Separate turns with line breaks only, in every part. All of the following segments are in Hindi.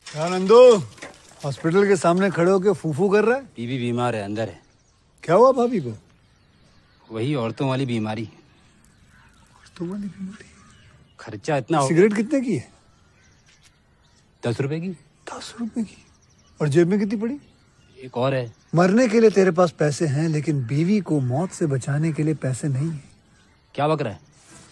क्या नंदू हॉस्पिटल के सामने खड़े होके फूफू कर रहा है?
बीवी बीमार है, अंदर है।
क्या हुआ भाभी को?
वही औरतों वाली बीमारी।
औरतों वाली बीमारी?
खर्चा इतना हो।
सिगरेट कितने की है?
10 रुपए की।
10 रुपए की? और जेब में कितनी पड़ी?
एक और है।
मरने के लिए तेरे पास पैसे हैं, लेकिन बीवी को मौत से बचाने के लिए पैसे नहीं है।
क्या बक रहा है?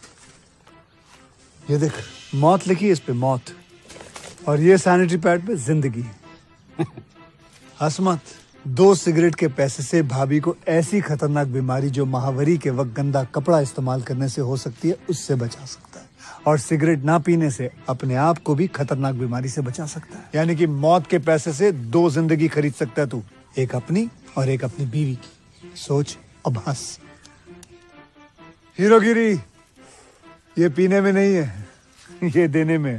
ये देख, मौत लिखी है इस पे, मौत। और ये सैनिटरी पैड पे जिंदगी। हंस मत। 2 सिगरेट के पैसे से भाभी को ऐसी खतरनाक बीमारी जो महावरी के वक्त गंदा कपड़ा इस्तेमाल करने से हो सकती है, उससे बचा सकता है। और सिगरेट ना पीने से अपने आप को भी खतरनाक बीमारी से बचा सकता है। यानी कि मौत के पैसे से 2 जिंदगी खरीद सकता है तू, एक अपनी और एक अपनी बीवी की। सोच अब हंस। हीरोगिरी ये पीने में नहीं है, ये देने में है।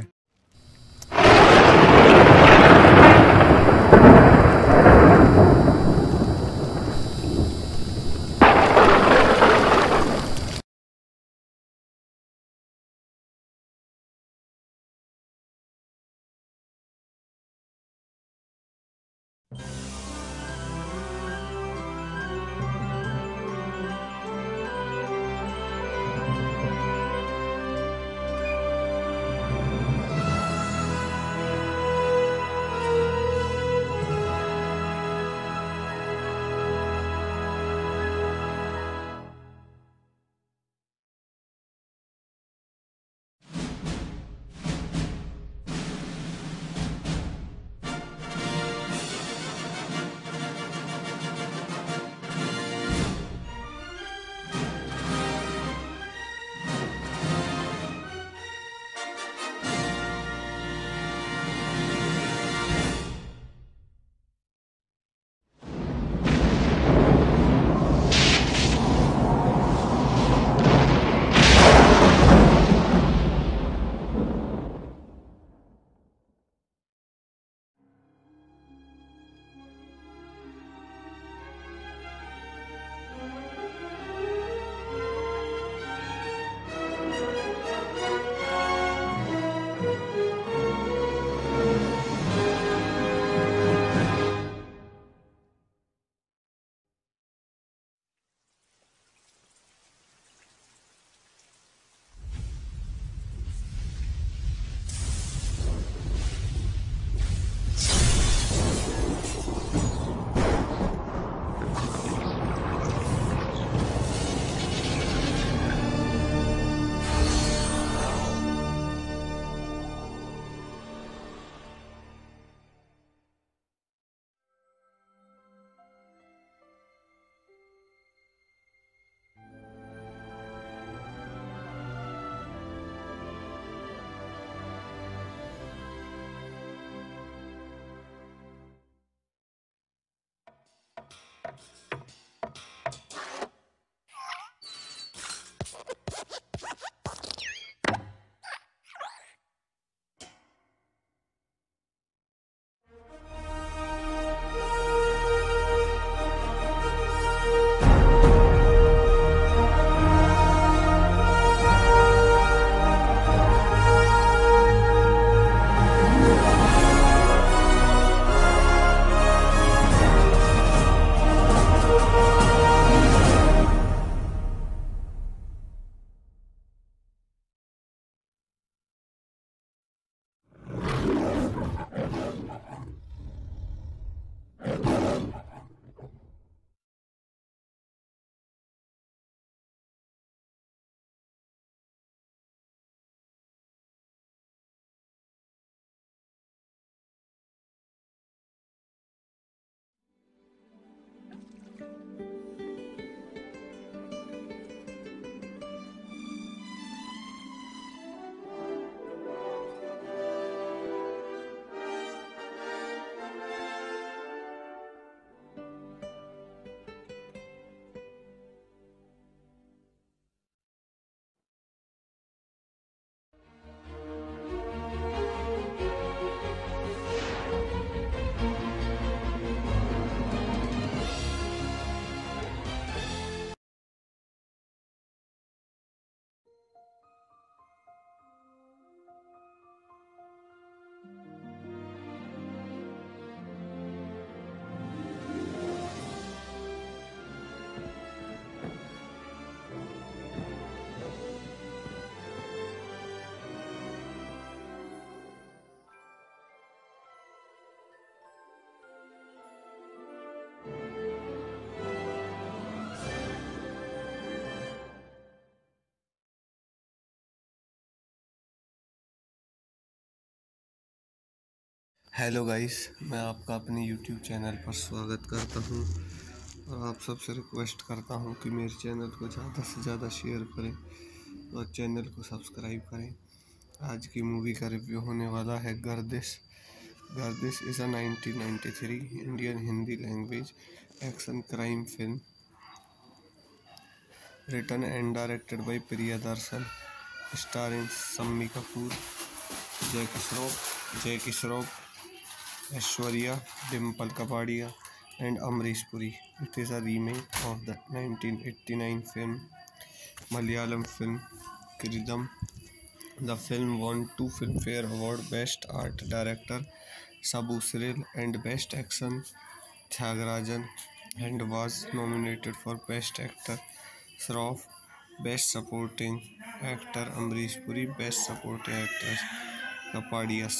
हेलो गाइस, मैं आपका अपने यूट्यूब चैनल पर स्वागत करता हूं और आप सबसे रिक्वेस्ट करता हूं कि मेरे चैनल को ज़्यादा से ज़्यादा शेयर करें और चैनल को सब्सक्राइब करें। आज की मूवी का रिव्यू होने वाला है Gardish. Gardish is a 1993 Indian Hindi language action crime film written and directed by Priyadarshan, starring Sammi Kapoor, Jackie Shroff, Aishwarya, Dimple Kapadia, and Amrish Puri. It is a remake of the 1989 film, Malayalam film Kiridam. The film won 2 Filmfare Award Best Art Director Sabu Cyril and Best Action Tyagarajan, and was nominated for Best Actor Shroff, Best Supporting Actor Amrish Puri, Best Supporting Actress Kapadia.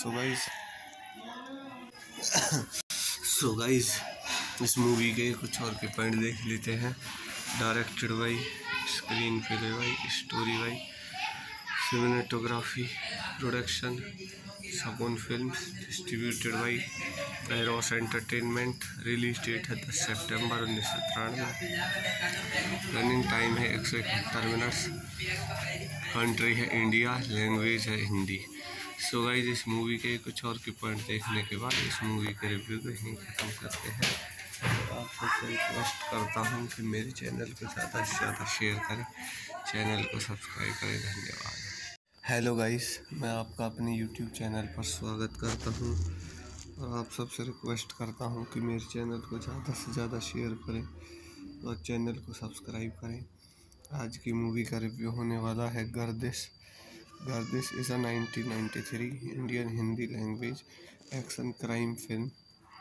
So guys इस मूवी के कुछ और के पॉइंट देख लेते हैं। Directed by, screenplay by, story by, cinematography, production सबून films, distributed by arrows entertainment. Release date है 10 सितंबर 1993। रनिंग टाइम है 171 मिनट्स। कंट्री है इंडिया, लैंग्वेज है हिंदी। सो गाइस इस मूवी के कुछ और के पॉइंट देखने के बाद इस मूवी के रिव्यू को यहीं ख़त्म करते हैं। आप सबसे रिक्वेस्ट करता हूँ कि मेरे चैनल को ज़्यादा से ज़्यादा शेयर करें, चैनल को सब्सक्राइब करें। धन्यवाद। हेलो गाइस, मैं आपका अपने यूट्यूब चैनल पर स्वागत करता हूँ और आप सबसे रिक्वेस्ट करता हूँ कि मेरे चैनल को ज़्यादा से ज़्यादा शेयर करें और चैनल को सब्सक्राइब करें। आज की मूवी का रिव्यू होने वाला है Gardish. Gardish is a 1993 Indian Hindi language action crime film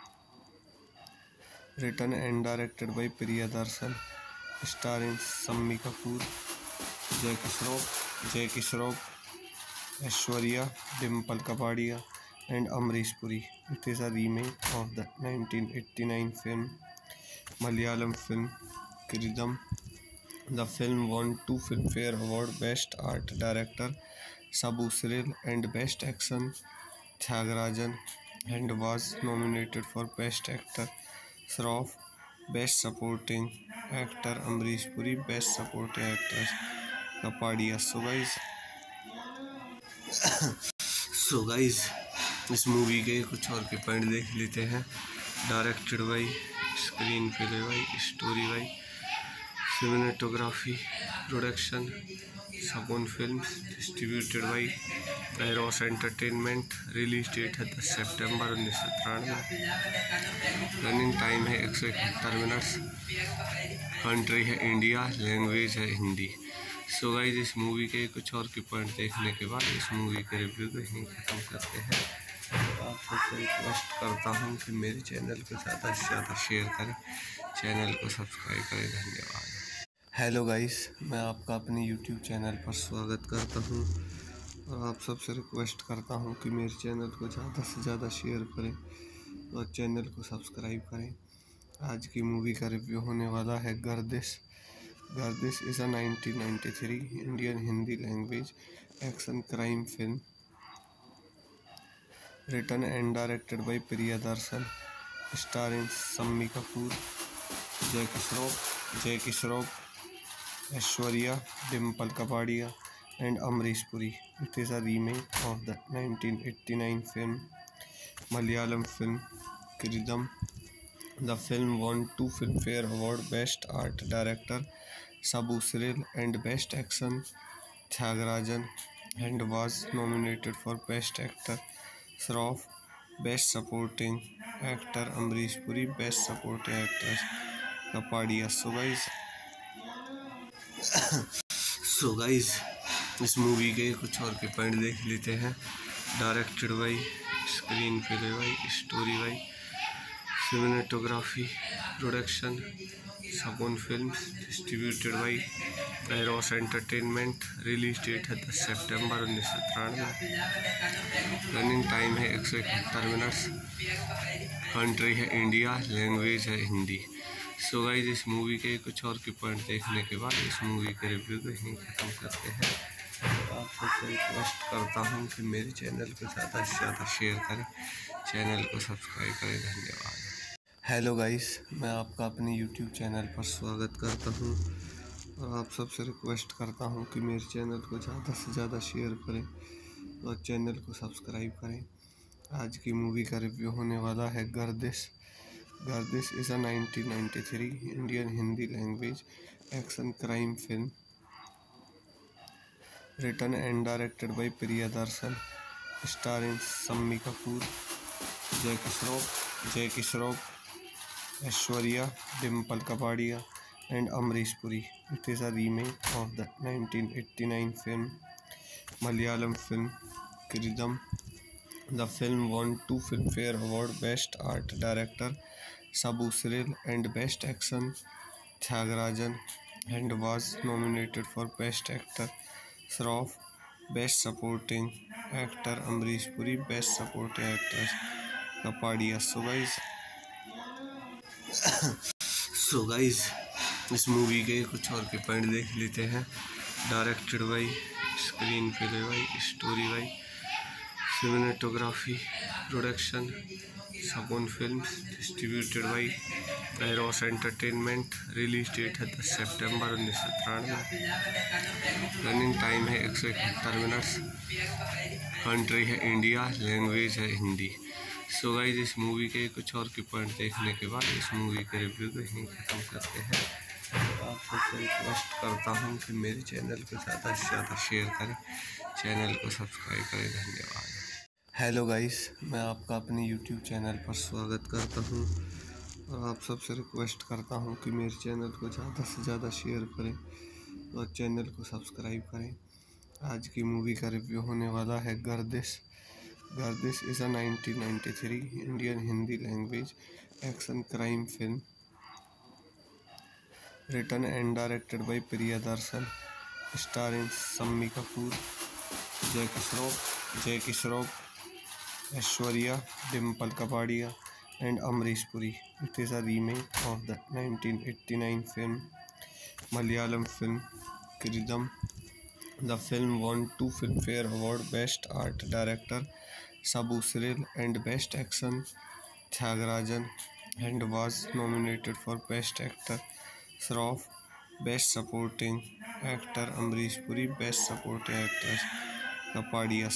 written and directed by Priyadarshan, starring Sammi Kapoor, Jackie Shroff, Aishwarya, Dimple Kapadia, and Amrish Puri. It is a remake of the 1989 film, Malayalam film Kiridam. The film won 2 Filmfare Award Best Art Director Sabu Cyril and Best Action Tyagarajan, and was nominated for Best Actor Shroff, Best Supporting Actor Amrish Puri, Best Supporting Actress Kapadia. So guys इस मूवी के कुछ और के पॉइंट देख लेते हैं। Directed by, screenplay by, story by, cinematography, production सबून films, distributed by arrows entertainment. Release date है 10 सितंबर 1993। रनिंग टाइम है 171 मिनट्स। कंट्री है इंडिया, लैंग्वेज है हिंदी। सो गाइस इस मूवी के कुछ और के पॉइंट देखने के बाद इस मूवी के रिव्यू को यहीं ख़त्म करते हैं। आप सबसे रिक्वेस्ट करता हूँ कि मेरे चैनल को ज़्यादा से ज़्यादा शेयर करें, चैनल को सब्सक्राइब करें। धन्यवाद। हेलो गाइस, मैं आपका अपने यूट्यूब चैनल पर स्वागत करता हूँ और आप सबसे रिक्वेस्ट करता हूँ कि मेरे चैनल को ज़्यादा से ज़्यादा शेयर करें और चैनल को सब्सक्राइब करें। आज की मूवी का रिव्यू होने वाला है Gardish. Gardish is a 1993 Indian Hindi language action crime film written and directed by Priyadarshan, starring Sammi Kapoor, Jackie Shroff, Aishwarya, Dimple Kapadia, and Amrish Puri. It is a remake of the 1989 film, Malayalam film Kiridam. The film won 2 Filmfare Award Best Art Director Sabu Cyril and Best Action Tyagarajan, and was nominated for Best Actor Shroff, Best Supporting Actor Amrish Puri, Best Supporting Actress Kapadia. So guys इस मूवी के कुछ और के पॉइंट देख लेते हैं। Directed by, screenplay by, story by, cinematography, production सबून films, distributed by arrows entertainment. Release date है 10 सितंबर 1993। रनिंग टाइम है 171 मिनट्स। कंट्री है इंडिया, लैंग्वेज है हिंदी। सो गाइस इस मूवी के कुछ और के पॉइंट देखने के बाद इस मूवी के रिव्यू को यहीं ख़त्म करते हैं। आप सबसे रिक्वेस्ट करता हूँ कि मेरे चैनल को ज़्यादा से ज़्यादा शेयर करें, चैनल को सब्सक्राइब करें। धन्यवाद। हेलो गाइस, मैं आपका अपने यूट्यूब चैनल पर स्वागत करता हूं और आप सबसे रिक्वेस्ट करता हूं कि मेरे चैनल को ज़्यादा से ज़्यादा शेयर करें और चैनल को सब्सक्राइब करें। आज की मूवी का रिव्यू होने वाला है Gardish. Gardish is a 1993 Indian Hindi language action crime film written and directed by Priyadarshan, starring Sammi Kapoor, Jackie Shroff, Aishwarya, Dimple Kapadia, and Amrish Puri. It is a remake of the 1989 film, Malayalam film Kiridam. The film won 2 Filmfare Award Best Art Director Sabu Cyril and Best Action Tyagarajan, and was nominated for Best Actor Shroff, Best Supporting Actor Amrish Puri, Best Supporting Actress Kapadia. So guys, इस मूवी के कुछ और के पॉइंट देख लेते हैं। Directed by, screenplay by, story by, cinematography, production सबून films, distributed by arrows entertainment. Release date है 10 सितंबर 1993। रनिंग टाइम है 171 मिनट्स। कंट्री है इंडिया, लैंग्वेज है हिंदी। सो गाइस, इस मूवी के कुछ और के पॉइंट देखने के बाद इस मूवी के रिव्यू को यहीं ख़त्म करते हैं। आप सबसे रिक्वेस्ट करता हूँ कि मेरे चैनल को ज़्यादा से ज़्यादा शेयर करें, चैनल को सब्सक्राइब करें। धन्यवाद। हेलो गाइस, मैं आपका अपने यूट्यूब चैनल पर स्वागत करता हूँ और आप सबसे रिक्वेस्ट करता हूँ कि मेरे चैनल को ज़्यादा से ज़्यादा शेयर करें और चैनल को सब्सक्राइब करें। आज की मूवी का रिव्यू होने वाला है Gardish. Gardish is a 1993 Indian Hindi language action crime film written and directed by Priyadarshan, starring Sammi Kapoor, Jackie Shroff, Aishwarya, Dimple Kapadia, and Amrish Puri. It is a remake of the 1989 film, Malayalam film Kiridam. The film won 2 Filmfare Award Best Art Director Sabu Cyril and Best Action Tyagarajan, and was nominated for Best Actor Shroff, Best Supporting Actor Amrish Puri, Best Supporting Actress Kapadia.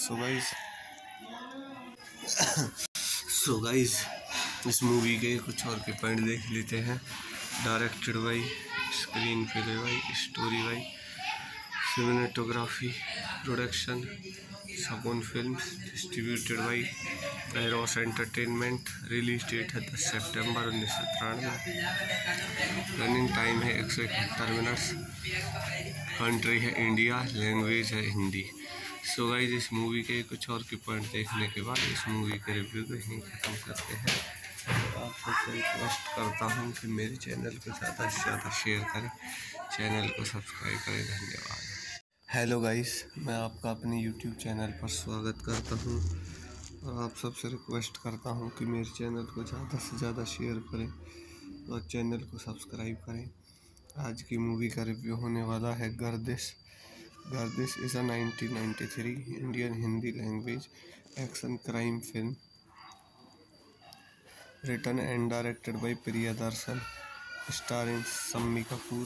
So guys, इस मूवी के कुछ और के पॉइंट देख लेते हैं। Directed by, screenplay by, story by, cinematography, production सबून films, distributed by arrows entertainment. Release date है 10 सितंबर 1993। रनिंग टाइम है 171 मिनट्स। कंट्री है इंडिया, लैंग्वेज है हिंदी। सो गाइस, इस मूवी के कुछ और के पॉइंट देखने के बाद इस मूवी के रिव्यू को यहीं ख़त्म करते हैं। आप सबसे रिक्वेस्ट करता हूँ कि मेरे चैनल को ज़्यादा से ज़्यादा शेयर करें, चैनल को सब्सक्राइब करें। धन्यवाद। हेलो गाइस, मैं आपका अपने यूट्यूब चैनल पर स्वागत करता हूँ और आप सबसे रिक्वेस्ट करता हूँ कि मेरे चैनल को ज़्यादा से ज़्यादा शेयर करें और चैनल को सब्सक्राइब करें। आज की मूवी का रिव्यू होने वाला है Gardish. Gardish is a 1993 Indian Hindi language action crime film written and directed by Priyadarshan, starring Sammi Kapoor,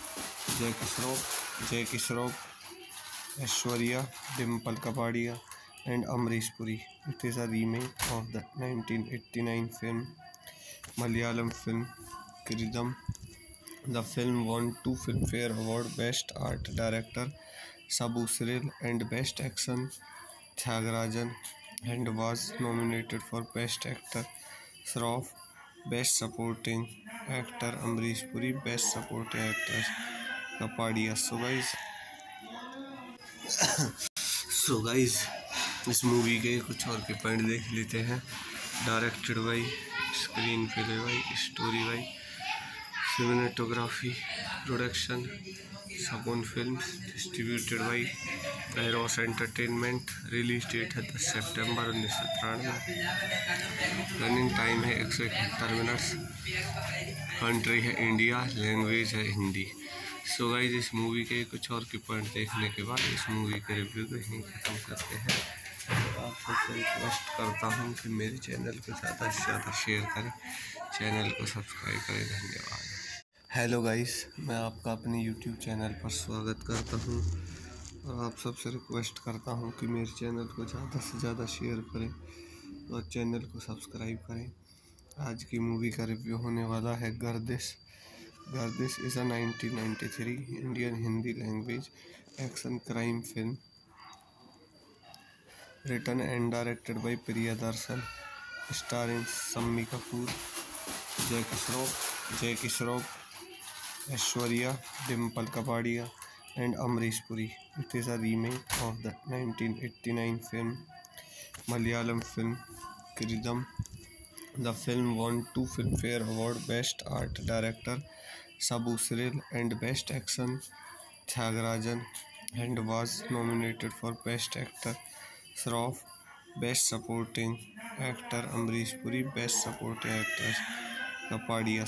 Jackie Shroff, Aishwarya, Dimple Kapadia, and Amrish Puri. It is a remake of the 1989 film, Malayalam film Kiridam. The film won 2 Filmfare Award Best Art Director Sabu Cyril and Best Action Tyagarajan, and was nominated for Best Actor Shroff, Best Supporting Actor Amrish Puri, Best Supporting Actress Kapadia. So guys, इस मूवी के कुछ और के पॉइंट देख लेते हैं। Directed by, screenplay by, story by, cinematography, production सबून films, distributed by arrows entertainment. Release date है 10 सितंबर 1993। रनिंग टाइम है 171 मिनट्स। कंट्री है इंडिया, लैंग्वेज है हिंदी। सो गाइस, इस मूवी के कुछ और के पॉइंट देखने के बाद इस मूवी के रिव्यू को यहीं ख़त्म करते हैं। आप सबसे रिक्वेस्ट करता हूँ कि मेरे चैनल को ज़्यादा से ज़्यादा शेयर करें, चैनल को सब्सक्राइब करें। धन्यवाद। हेलो गाइस, मैं आपका अपने यूट्यूब चैनल पर स्वागत करता हूँ और आप सबसे रिक्वेस्ट करता हूँ कि मेरे चैनल को ज़्यादा से ज़्यादा शेयर करें और चैनल को सब्सक्राइब करें। आज की मूवी का रिव्यू होने वाला है Gardish. Gardish is a 1993 Indian Hindi language action crime film written and directed by Priyadarshan, starring Sammi Kapoor, Jackie Shroff, Aishwarya, Dimple Kapadia, and Amrish Puri. It is a remake of the 1989 Malayalam film Kiridam. The film won 2 Filmfare Award: Best Art Director Sabu Cyril and Best Action Tyagarajan, and was nominated for Best Actor Shroff, Best Supporting Actor Amrish Puri, Best Supporting Actress Kapadia.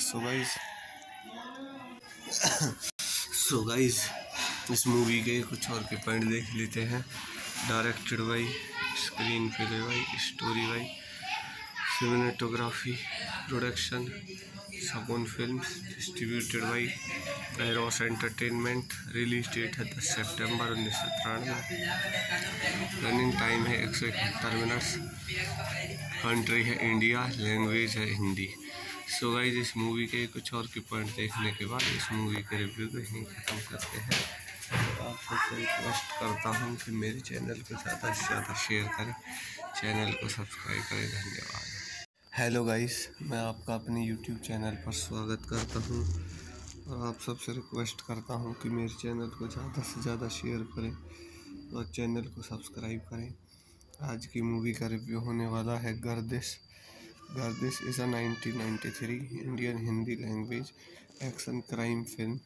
So guys, इस मूवी के कुछ और के पॉइंट देख लेते हैं। Directed by, screenplay by, story by, cinematography, production सबून films, distributed by arrows entertainment. Release date है 10 सितंबर 1993। रनिंग टाइम है 171 मिनट्स। कंट्री है इंडिया, लैंग्वेज है हिंदी। सो गाइस, इस मूवी के कुछ और के पॉइंट देखने के बाद इस मूवी के रिव्यू को यहीं ख़त्म करते हैं। तो आप सबसे रिक्वेस्ट करता हूँ कि मेरे चैनल को ज़्यादा से ज़्यादा शेयर करें, चैनल को सब्सक्राइब करें। धन्यवाद। हेलो गाइस, मैं आपका अपने यूट्यूब चैनल पर स्वागत करता हूँ और आप सबसे रिक्वेस्ट करता हूँ कि मेरे चैनल को ज़्यादा से ज़्यादा शेयर करें और चैनल को सब्सक्राइब करें। आज की मूवी का रिव्यू होने वाला है Gardish. Gardish is a 1993 Indian Hindi language action crime film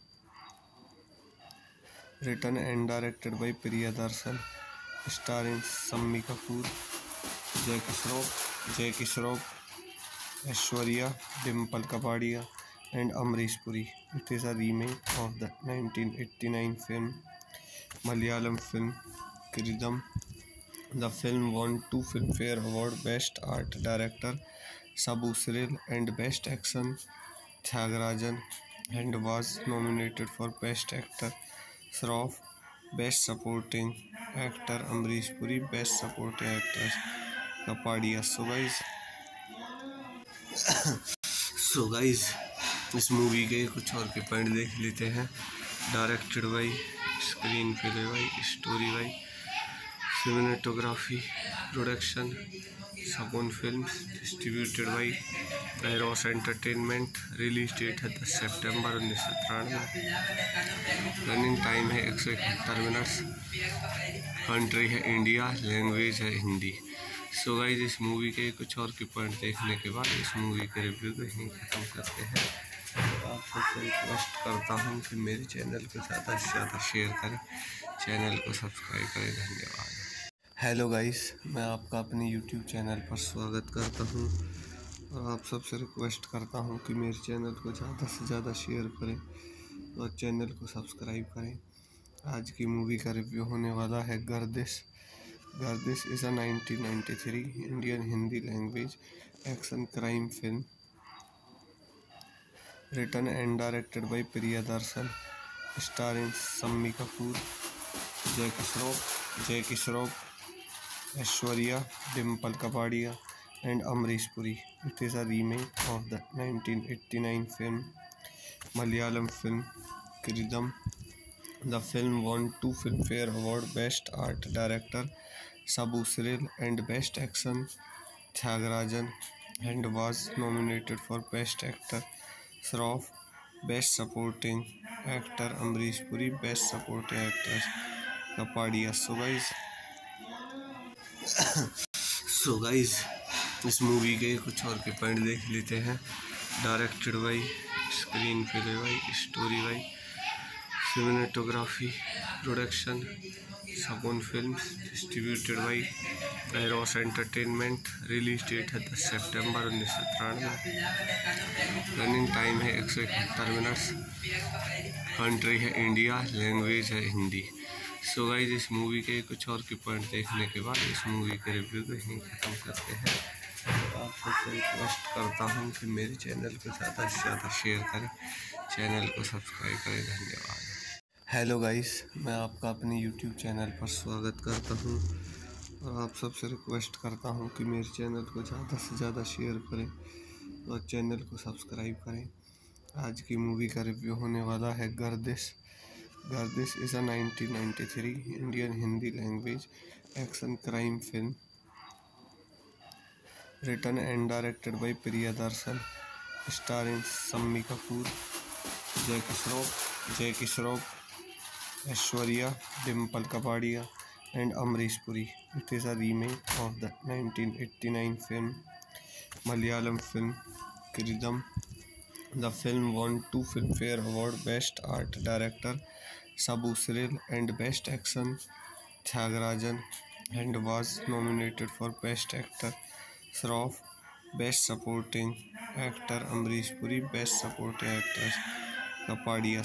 written and directed by Priyadarshan, starring Sammi Kapoor, Jackie Shroff, Aishwarya, Dimple Kapadia, and Amrish Puri. It is a remake of the 1989 Malayalam film Kiridam. The film won 2 Filmfare Award: Best Art Director Sabu Cyril and Best Action Tyagarajan, and was nominated for Best Actor Shroff, Best Supporting Actor Amrish Puri, Best Supporting Actress Kapadia. So guys, इस मूवी के कुछ और के पॉइंट देख लेते हैं। Directed by, screenplay by, story by, cinematography, production सबून films, distributed by arrows entertainment. Release date है 10 सितंबर 1993। रनिंग टाइम है 171 मिनट्स। कंट्री है इंडिया, लैंग्वेज है हिंदी। सो गाइस, इस मूवी के कुछ और के पॉइंट देखने के बाद इस मूवी के रिव्यू को यहीं ख़त्म करते हैं। तो आप सबसे रिक्वेस्ट करता हूँ कि मेरे चैनल को ज़्यादा से ज़्यादा शेयर करें, चैनल को सब्सक्राइब करें। धन्यवाद। हेलो गाइस, मैं आपका अपने यूट्यूब चैनल पर स्वागत करता हूँ और आप सबसे रिक्वेस्ट करता हूँ कि मेरे चैनल को ज़्यादा से ज़्यादा शेयर करें और चैनल को सब्सक्राइब करें। आज की मूवी का रिव्यू होने वाला है Gardish. Gardish is a 1993 Indian Hindi language action crime film written and directed by Priyadarshan, starring Sammi Kapoor, Jackie Shroff, Aishwarya, Dimple Kapadia, and Amrish Puri. It is a remake of the 1989 Malayalam film Kiridam. The film won 2 Filmfare Award: Best Art Director Sabu Cyril and Best Action Tyagarajan, and was nominated for Best Actor Shroff, Best Supporting Actor Amrish Puri, Best Supporting Actress Kapadia. So guys, इस मूवी के कुछ और के पॉइंट देख लेते हैं। Directed by, screenplay by, story by, cinematography, production सबून films, distributed by arrows entertainment. Release date है 10 सितंबर 1993। रनिंग टाइम है 171 मिनट्स। कंट्री है इंडिया, लैंग्वेज है हिंदी। सो गाइस इस मूवी के कुछ और के पॉइंट देखने के बाद इस मूवी के रिव्यू को यहीं ख़त्म करते हैं। आप सबसे रिक्वेस्ट करता हूँ कि मेरे चैनल को ज़्यादा से ज़्यादा शेयर करें, चैनल को सब्सक्राइब करें। धन्यवाद। हेलो गाइस, मैं आपका अपने यूट्यूब चैनल पर स्वागत करता हूँ और आप सबसे रिक्वेस्ट करता हूँ कि मेरे चैनल को ज़्यादा से ज़्यादा शेयर करें और चैनल को सब्सक्राइब करें। आज की मूवी का रिव्यू होने वाला है Gardish. Gardish is a 1993 Indian Hindi language action crime film written and directed by Priyadarshan, starring Sammi Kapoor, Jackie Shroff, Aishwarya, Dimple Kapadia, and Amrish Puri. It is a remake of the 1989 film Malayalam film Kiridam. The film won 2 Filmfare Award: Best Art Director Sabu Cyril and Best Action Tyagarajan, and was nominated for Best Actor Shroff, Best Supporting Actor Amrish Puri, Best Supporting Actress Kapadia.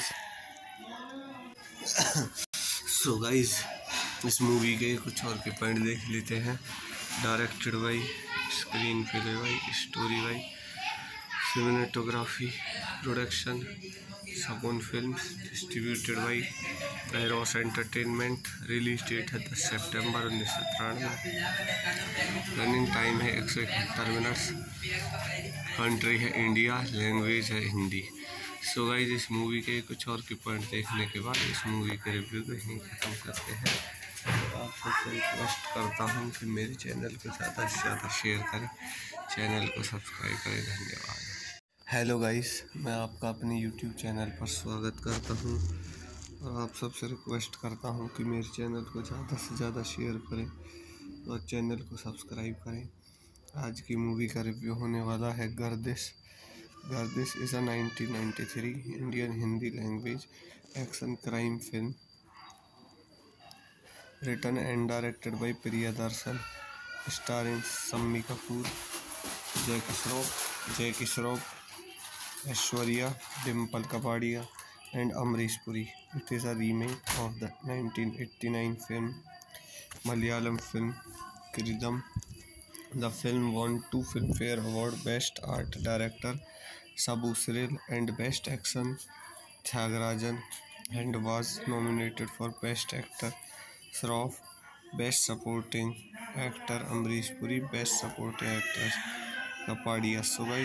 So guys, इस मूवी के कुछ और के पॉइंट देख लेते हैं। Directed by, screenplay by, story by, cinematography, production Sagun films, distributed by arrows entertainment. Release date है 10 सितंबर 1993। रनिंग टाइम है 171 मिनट्स। कंट्री है इंडिया, लैंग्वेज है हिंदी। सो गाइस इस मूवी के कुछ और के पॉइंट देखने के बाद इस मूवी के रिव्यू को यहीं ख़त्म करते हैं। आप सबसे रिक्वेस्ट करता हूँ कि मेरे चैनल को ज़्यादा से ज़्यादा शेयर करें, चैनल को सब्सक्राइब करें। धन्यवाद। हेलो गाइस, मैं आपका अपने यूट्यूब चैनल पर स्वागत करता हूँ और आप सबसे रिक्वेस्ट करता हूँ कि मेरे चैनल को ज़्यादा से ज़्यादा शेयर करें और चैनल को सब्सक्राइब करें। आज की मूवी का रिव्यू होने वाला है Gardish. Gardish is a 1993 Indian Hindi language action crime film written and directed by Priyadarshan, starring Sammi Kapoor, Jackie Shroff, Aishwarya, Dimple Kapadia, and Amrish Puri. It is a remake of the 1989 film Malayalam film Kiridam. The film won 2 Filmfare Award: Best Art Director Sabu Cyril and Best Action Tyagarajan, and was nominated for Best Actor Shroff, Best Supporting Actor Amrish Puri, Best Supporting Actress Kapadia.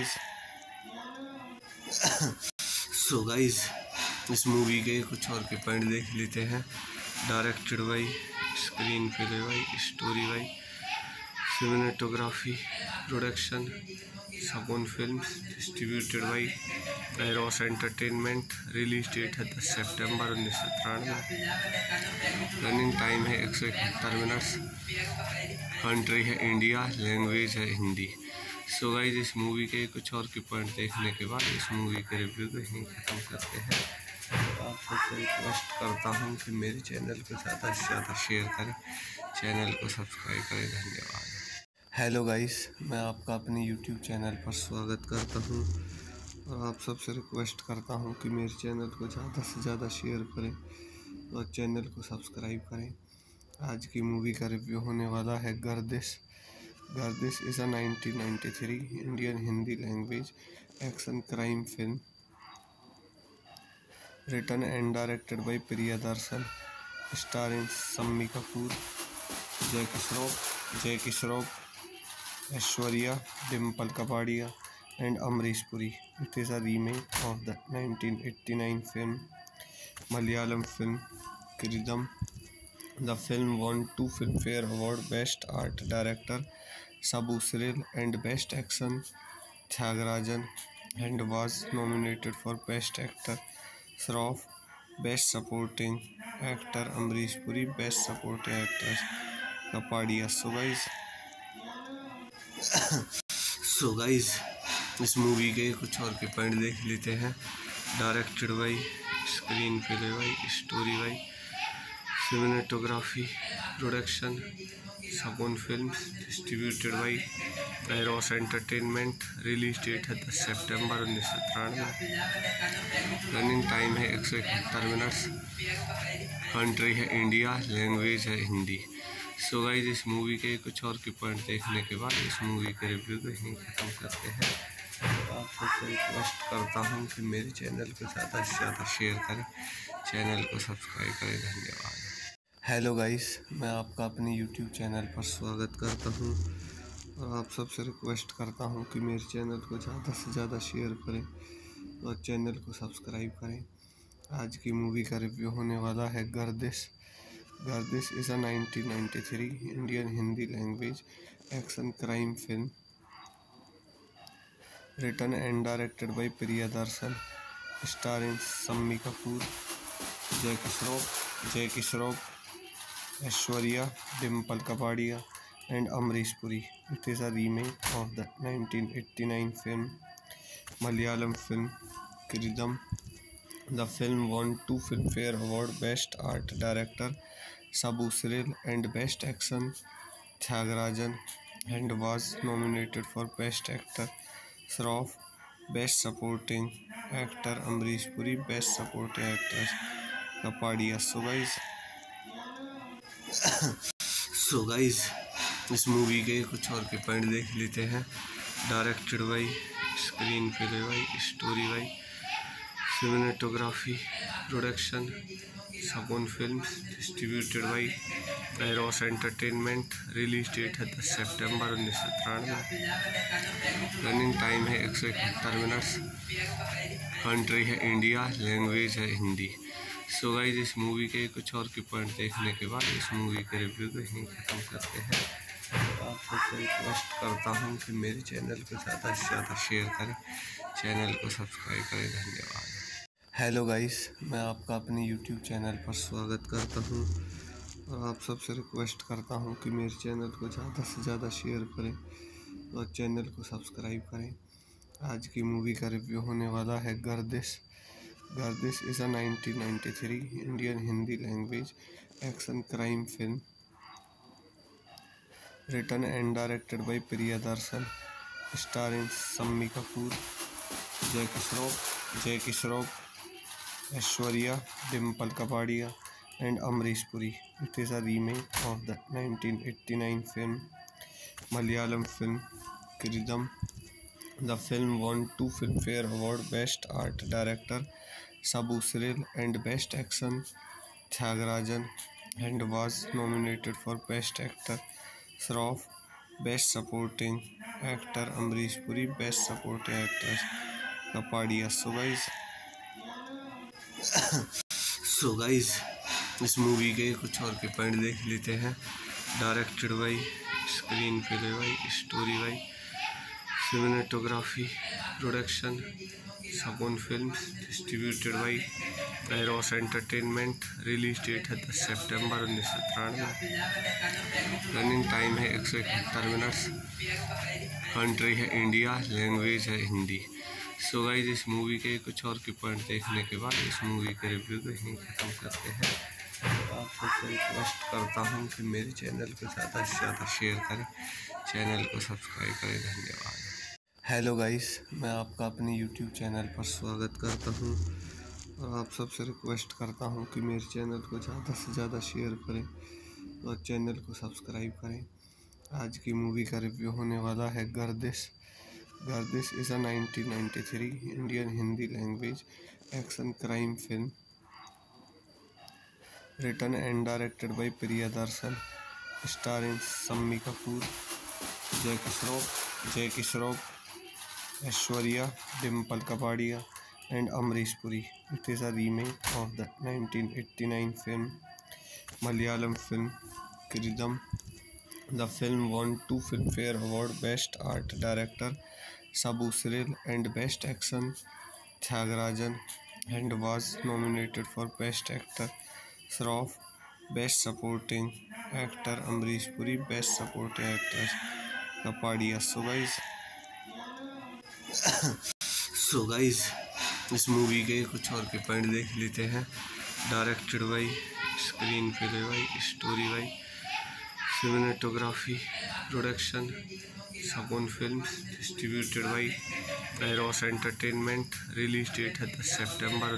So guys, इस मूवी के कुछ और के पॉइंट देख लेते हैं। Directed by, screenplay by, story by, cinematography, production Sagun films, distributed by arrows entertainment. Release date है 10 सितंबर 1993। रनिंग टाइम है 171 मिनट्स। कंट्री है इंडिया, लैंग्वेज है हिंदी। सो गाइस इस मूवी के कुछ और के पॉइंट देखने के बाद इस मूवी के रिव्यू को यहीं ख़त्म करते हैं। आप सबसे रिक्वेस्ट करता हूँ कि मेरे चैनल को ज़्यादा से ज़्यादा शेयर करें, चैनल को सब्सक्राइब करें। धन्यवाद। हेलो गाइस, मैं आपका अपने यूट्यूब चैनल पर स्वागत करता हूँ और आप सबसे रिक्वेस्ट करता हूँ कि मेरे चैनल को ज़्यादा से ज़्यादा शेयर करें और चैनल को सब्सक्राइब करें। आज की मूवी का रिव्यू होने वाला है Gardish. Gardish is a 1993 Indian Hindi language action crime film written and directed by Priyadarshan, starring Sammi Kapoor, Jackie Shroff, Aishwarya, Dimple Kapadia, and Amrish Puri. It is a remake of the 1989 film Malayalam film Kiridam. The film won 2 Filmfare Award: Best Art Director Sabu Cyril and Best Action Tyagarajan, and was nominated for Best Actor Shroff, Best Supporting Actor Amrish Puri, Best Supporting Actress Kapadia. So guys, इस मूवी के कुछ और के पॉइंट देख लेते हैं। Directed by, screenplay by, story by, cinematography production Sagun films distributed by arrows entertainment. Release date है 10 सितंबर 1993। रनिंग टाइम है 171 मिनट्स। कंट्री है इंडिया, लैंग्वेज है हिंदी। सो गाइस, इस मूवी के कुछ और की पॉइंट देखने के बाद इस मूवी के रिव्यू को यहीं ख़त्म करते हैं। आप सबसे रिक्वेस्ट करता हूँ कि मेरे चैनल को ज़्यादा से ज़्यादा शेयर करें, चैनल को सब्सक्राइब करें। धन्यवाद। हेलो गाइस, मैं आपका अपने यूट्यूब चैनल पर स्वागत करता हूँ और आप सबसे रिक्वेस्ट करता हूँ कि मेरे चैनल को ज़्यादा से ज़्यादा शेयर करें और चैनल को सब्सक्राइब करें। आज की मूवी का रिव्यू होने वाला है Gardish. Gardish is a 1993 Indian Hindi language action crime film written and directed by Priyadarshan, starring Sammi Kapoor, Jackie Shroff, Aishwarya, Dimple Kapadia, and Amrish Puri. It is a remake of the 1989 film Malayalam film Kiridam. The film won 2 Filmfare Award: Best Art Director Sabu Cyril and Best Action Tyagarajan, and was nominated for Best Actor Shroff, Best Supporting Actor Amrish Puri, Best Supporting Actress Kapadia. So guys, इस मूवी के कुछ और के पॉइंट देख लेते हैं। Directed by, screenplay by, story by, cinematography production Sagun films distributed by arrows entertainment. Release date है 10 सितंबर 1993। रनिंग टाइम है 171 मिनट्स। कंट्री है इंडिया, लैंग्वेज है हिंदी। सो गाइस, इस मूवी के कुछ और के पॉइंट देखने के बाद इस मूवी के रिव्यू को यहीं ख़त्म करते हैं। आप सबसे रिक्वेस्ट करता हूँ कि मेरे चैनल को ज़्यादा से ज़्यादा शेयर करें, चैनल को सब्सक्राइब करें। धन्यवाद। हेलो गाइस, मैं आपका अपने यूट्यूब चैनल पर स्वागत करता हूँ और आप सबसे रिक्वेस्ट करता हूँ कि मेरे चैनल को ज़्यादा से ज़्यादा शेयर करें और चैनल को सब्सक्राइब करें। आज की मूवी का रिव्यू होने वाला है Gardish. Gardish is a 1993 Indian Hindi language action crime film written and directed by Priyadarshan, starring Sammi Kapoor, Jackie Shroff, Aishwarya, Dimple Kapadia, and Amrish Puri. It is a remake of the 1989 film Malayalam film Kiridam. The film won 2 Filmfare Award: Best Art Director Sabu Cyril and Best Action Tyagarajan, and was nominated for Best Actor Shroff, Best Supporting Actor Amrish Puri, Best Supporting Actress Kapadia. So guys, इस मूवी के कुछ और के पॉइंट देख लेते हैं। Directed by, screenplay by, story by, cinematography production Sagun films distributed by arrows entertainment. Release date है 10 सितंबर 1993। रनिंग टाइम है 171 मिनट्स। कंट्री है इंडिया, लैंग्वेज है हिंदी। सो गाइस, इस मूवी के कुछ और के पॉइंट देखने के बाद इस मूवी के रिव्यू को यहीं ख़त्म करते हैं। आप सबसे रिक्वेस्ट करता हूँ कि मेरे चैनल को ज़्यादा से ज़्यादा शेयर करें, चैनल को सब्सक्राइब करें। धन्यवाद। हेलो गाइस, मैं आपका अपने यूट्यूब चैनल पर स्वागत करता हूँ और आप सबसे रिक्वेस्ट करता हूँ कि मेरे चैनल को ज़्यादा से ज़्यादा शेयर करें और चैनल को सब्सक्राइब करें। आज की मूवी का रिव्यू होने वाला है Gardish. Gardish is a 1993 Indian Hindi language action crime film written and directed by Priyadarshan, starring Sammi Kapoor, Jackie Shroff, Aishwarya, Dimple Kapadia, and Amrish Puri. It is a remake of the 1989 film Malayalam film Kiridam. The film won 2 Filmfare Award: Best Art Director Sabu Cyril and Best Action Tyagarajan, and was nominated for Best Actor Shroff, Best Supporting Actor Amrish Puri, Best Supporting Actress Kapadia. So guys, इस मूवी के कुछ और के पॉइंट देख लेते हैं। Directed by, screenplay by, story by, cinematography, production Sagun films, distributed by arrows entertainment. Release date है 10 सितंबर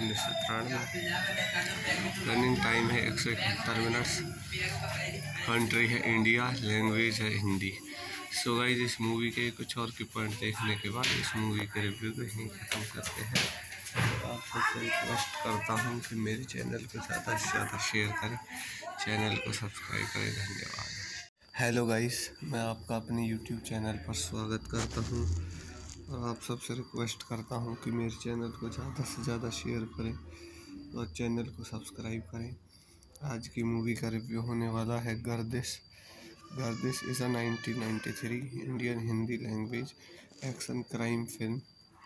1993। रनिंग टाइम है 171 मिनट्स। कंट्री है इंडिया, लैंग्वेज है हिंदी। सो गाइस, इस मूवी के कुछ और की पॉइंट देखने के बाद इस मूवी के रिव्यू को यहीं ख़त्म करते हैं। आप सबसे रिक्वेस्ट करता हूँ कि मेरे चैनल को ज़्यादा से ज़्यादा शेयर करें, चैनल को सब्सक्राइब करें। धन्यवाद। हेलो गाइस, मैं आपका अपने यूट्यूब चैनल पर स्वागत करता हूँ और आप सबसे रिक्वेस्ट करता हूँ कि मेरे चैनल को ज़्यादा से ज़्यादा शेयर करें और चैनल को सब्सक्राइब करें। आज की मूवी का रिव्यू होने वाला है Gardish. Gardish is a 1993 Indian Hindi language action crime film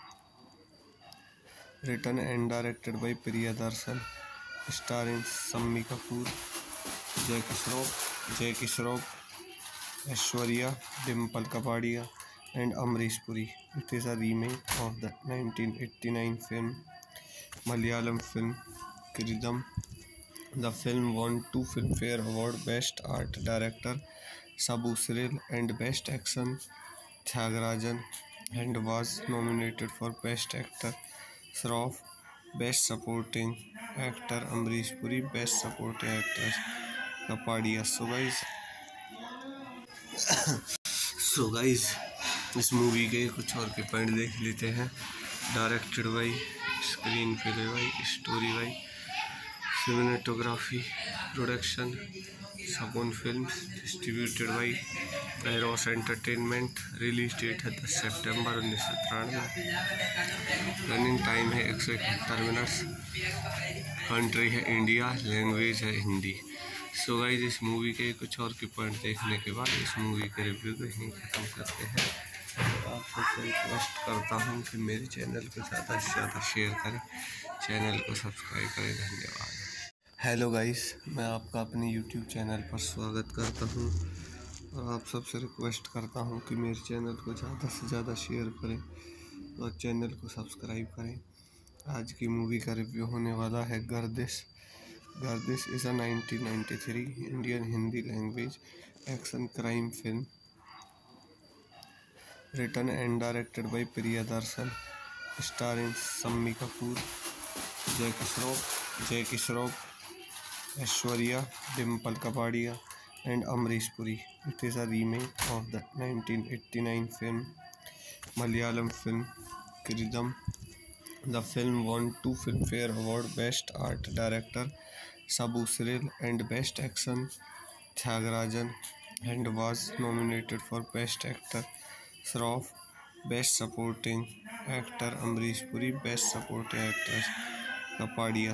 written and directed by Priyadarshan, starring Sammi Kapoor, Jackie Shroff, Aishwarya, Dimple Kapadia, and Amrish Puri. It is a remake of the 1989 Malayalam film Kiridam. The film won 2 Filmfare Award: Best Art Director Sabu Cyril and Best Action Tyagarajan, and was nominated for Best Actor Shroff, Best Supporting Actor Amrish Puri, Best Supporting Actress Kapadia. So guys, इस मूवी के कुछ और के पॉइंट देख लेते हैं। Directed by, screenplay by, story by, cinematography, production Sagun films, distributed by arrows entertainment. Release date है 10 सितंबर 1993। रनिंग टाइम है 171 मिनट्स। कंट्री है इंडिया, लैंग्वेज है हिंदी। सो गाइस, इस मूवी के कुछ और के पॉइंट देखने के बाद इस मूवी के रिव्यू को यहीं ख़त्म करते हैं। आप सबसे रिक्वेस्ट करता हूँ कि मेरे चैनल को ज़्यादा से ज़्यादा शेयर करें, चैनल को सब्सक्राइब करें। धन्यवाद। हेलो गाइस, मैं आपका अपने यूट्यूब चैनल पर स्वागत करता हूँ और आप सबसे रिक्वेस्ट करता हूँ कि मेरे चैनल को ज़्यादा से ज़्यादा शेयर करें और चैनल को सब्सक्राइब करें। आज की मूवी का रिव्यू होने वाला है Gardish. Gardish is a 1993 Indian Hindi language action crime film written and directed by Priyadarshan, starring Sammi Kapoor, Jackie Shroff, Aishwarya, Dimple Kapadia, and Amrish Puri. It is a remake of the 1989 Malayalam film Kiridam. The film won 2 Filmfare Award: Best Art Director Sabu Cyril and Best Action Tyagarajan, and was nominated for Best Actor Shroff, Best Supporting Actor Amrish Puri, Best Supporting Actress Kapadia.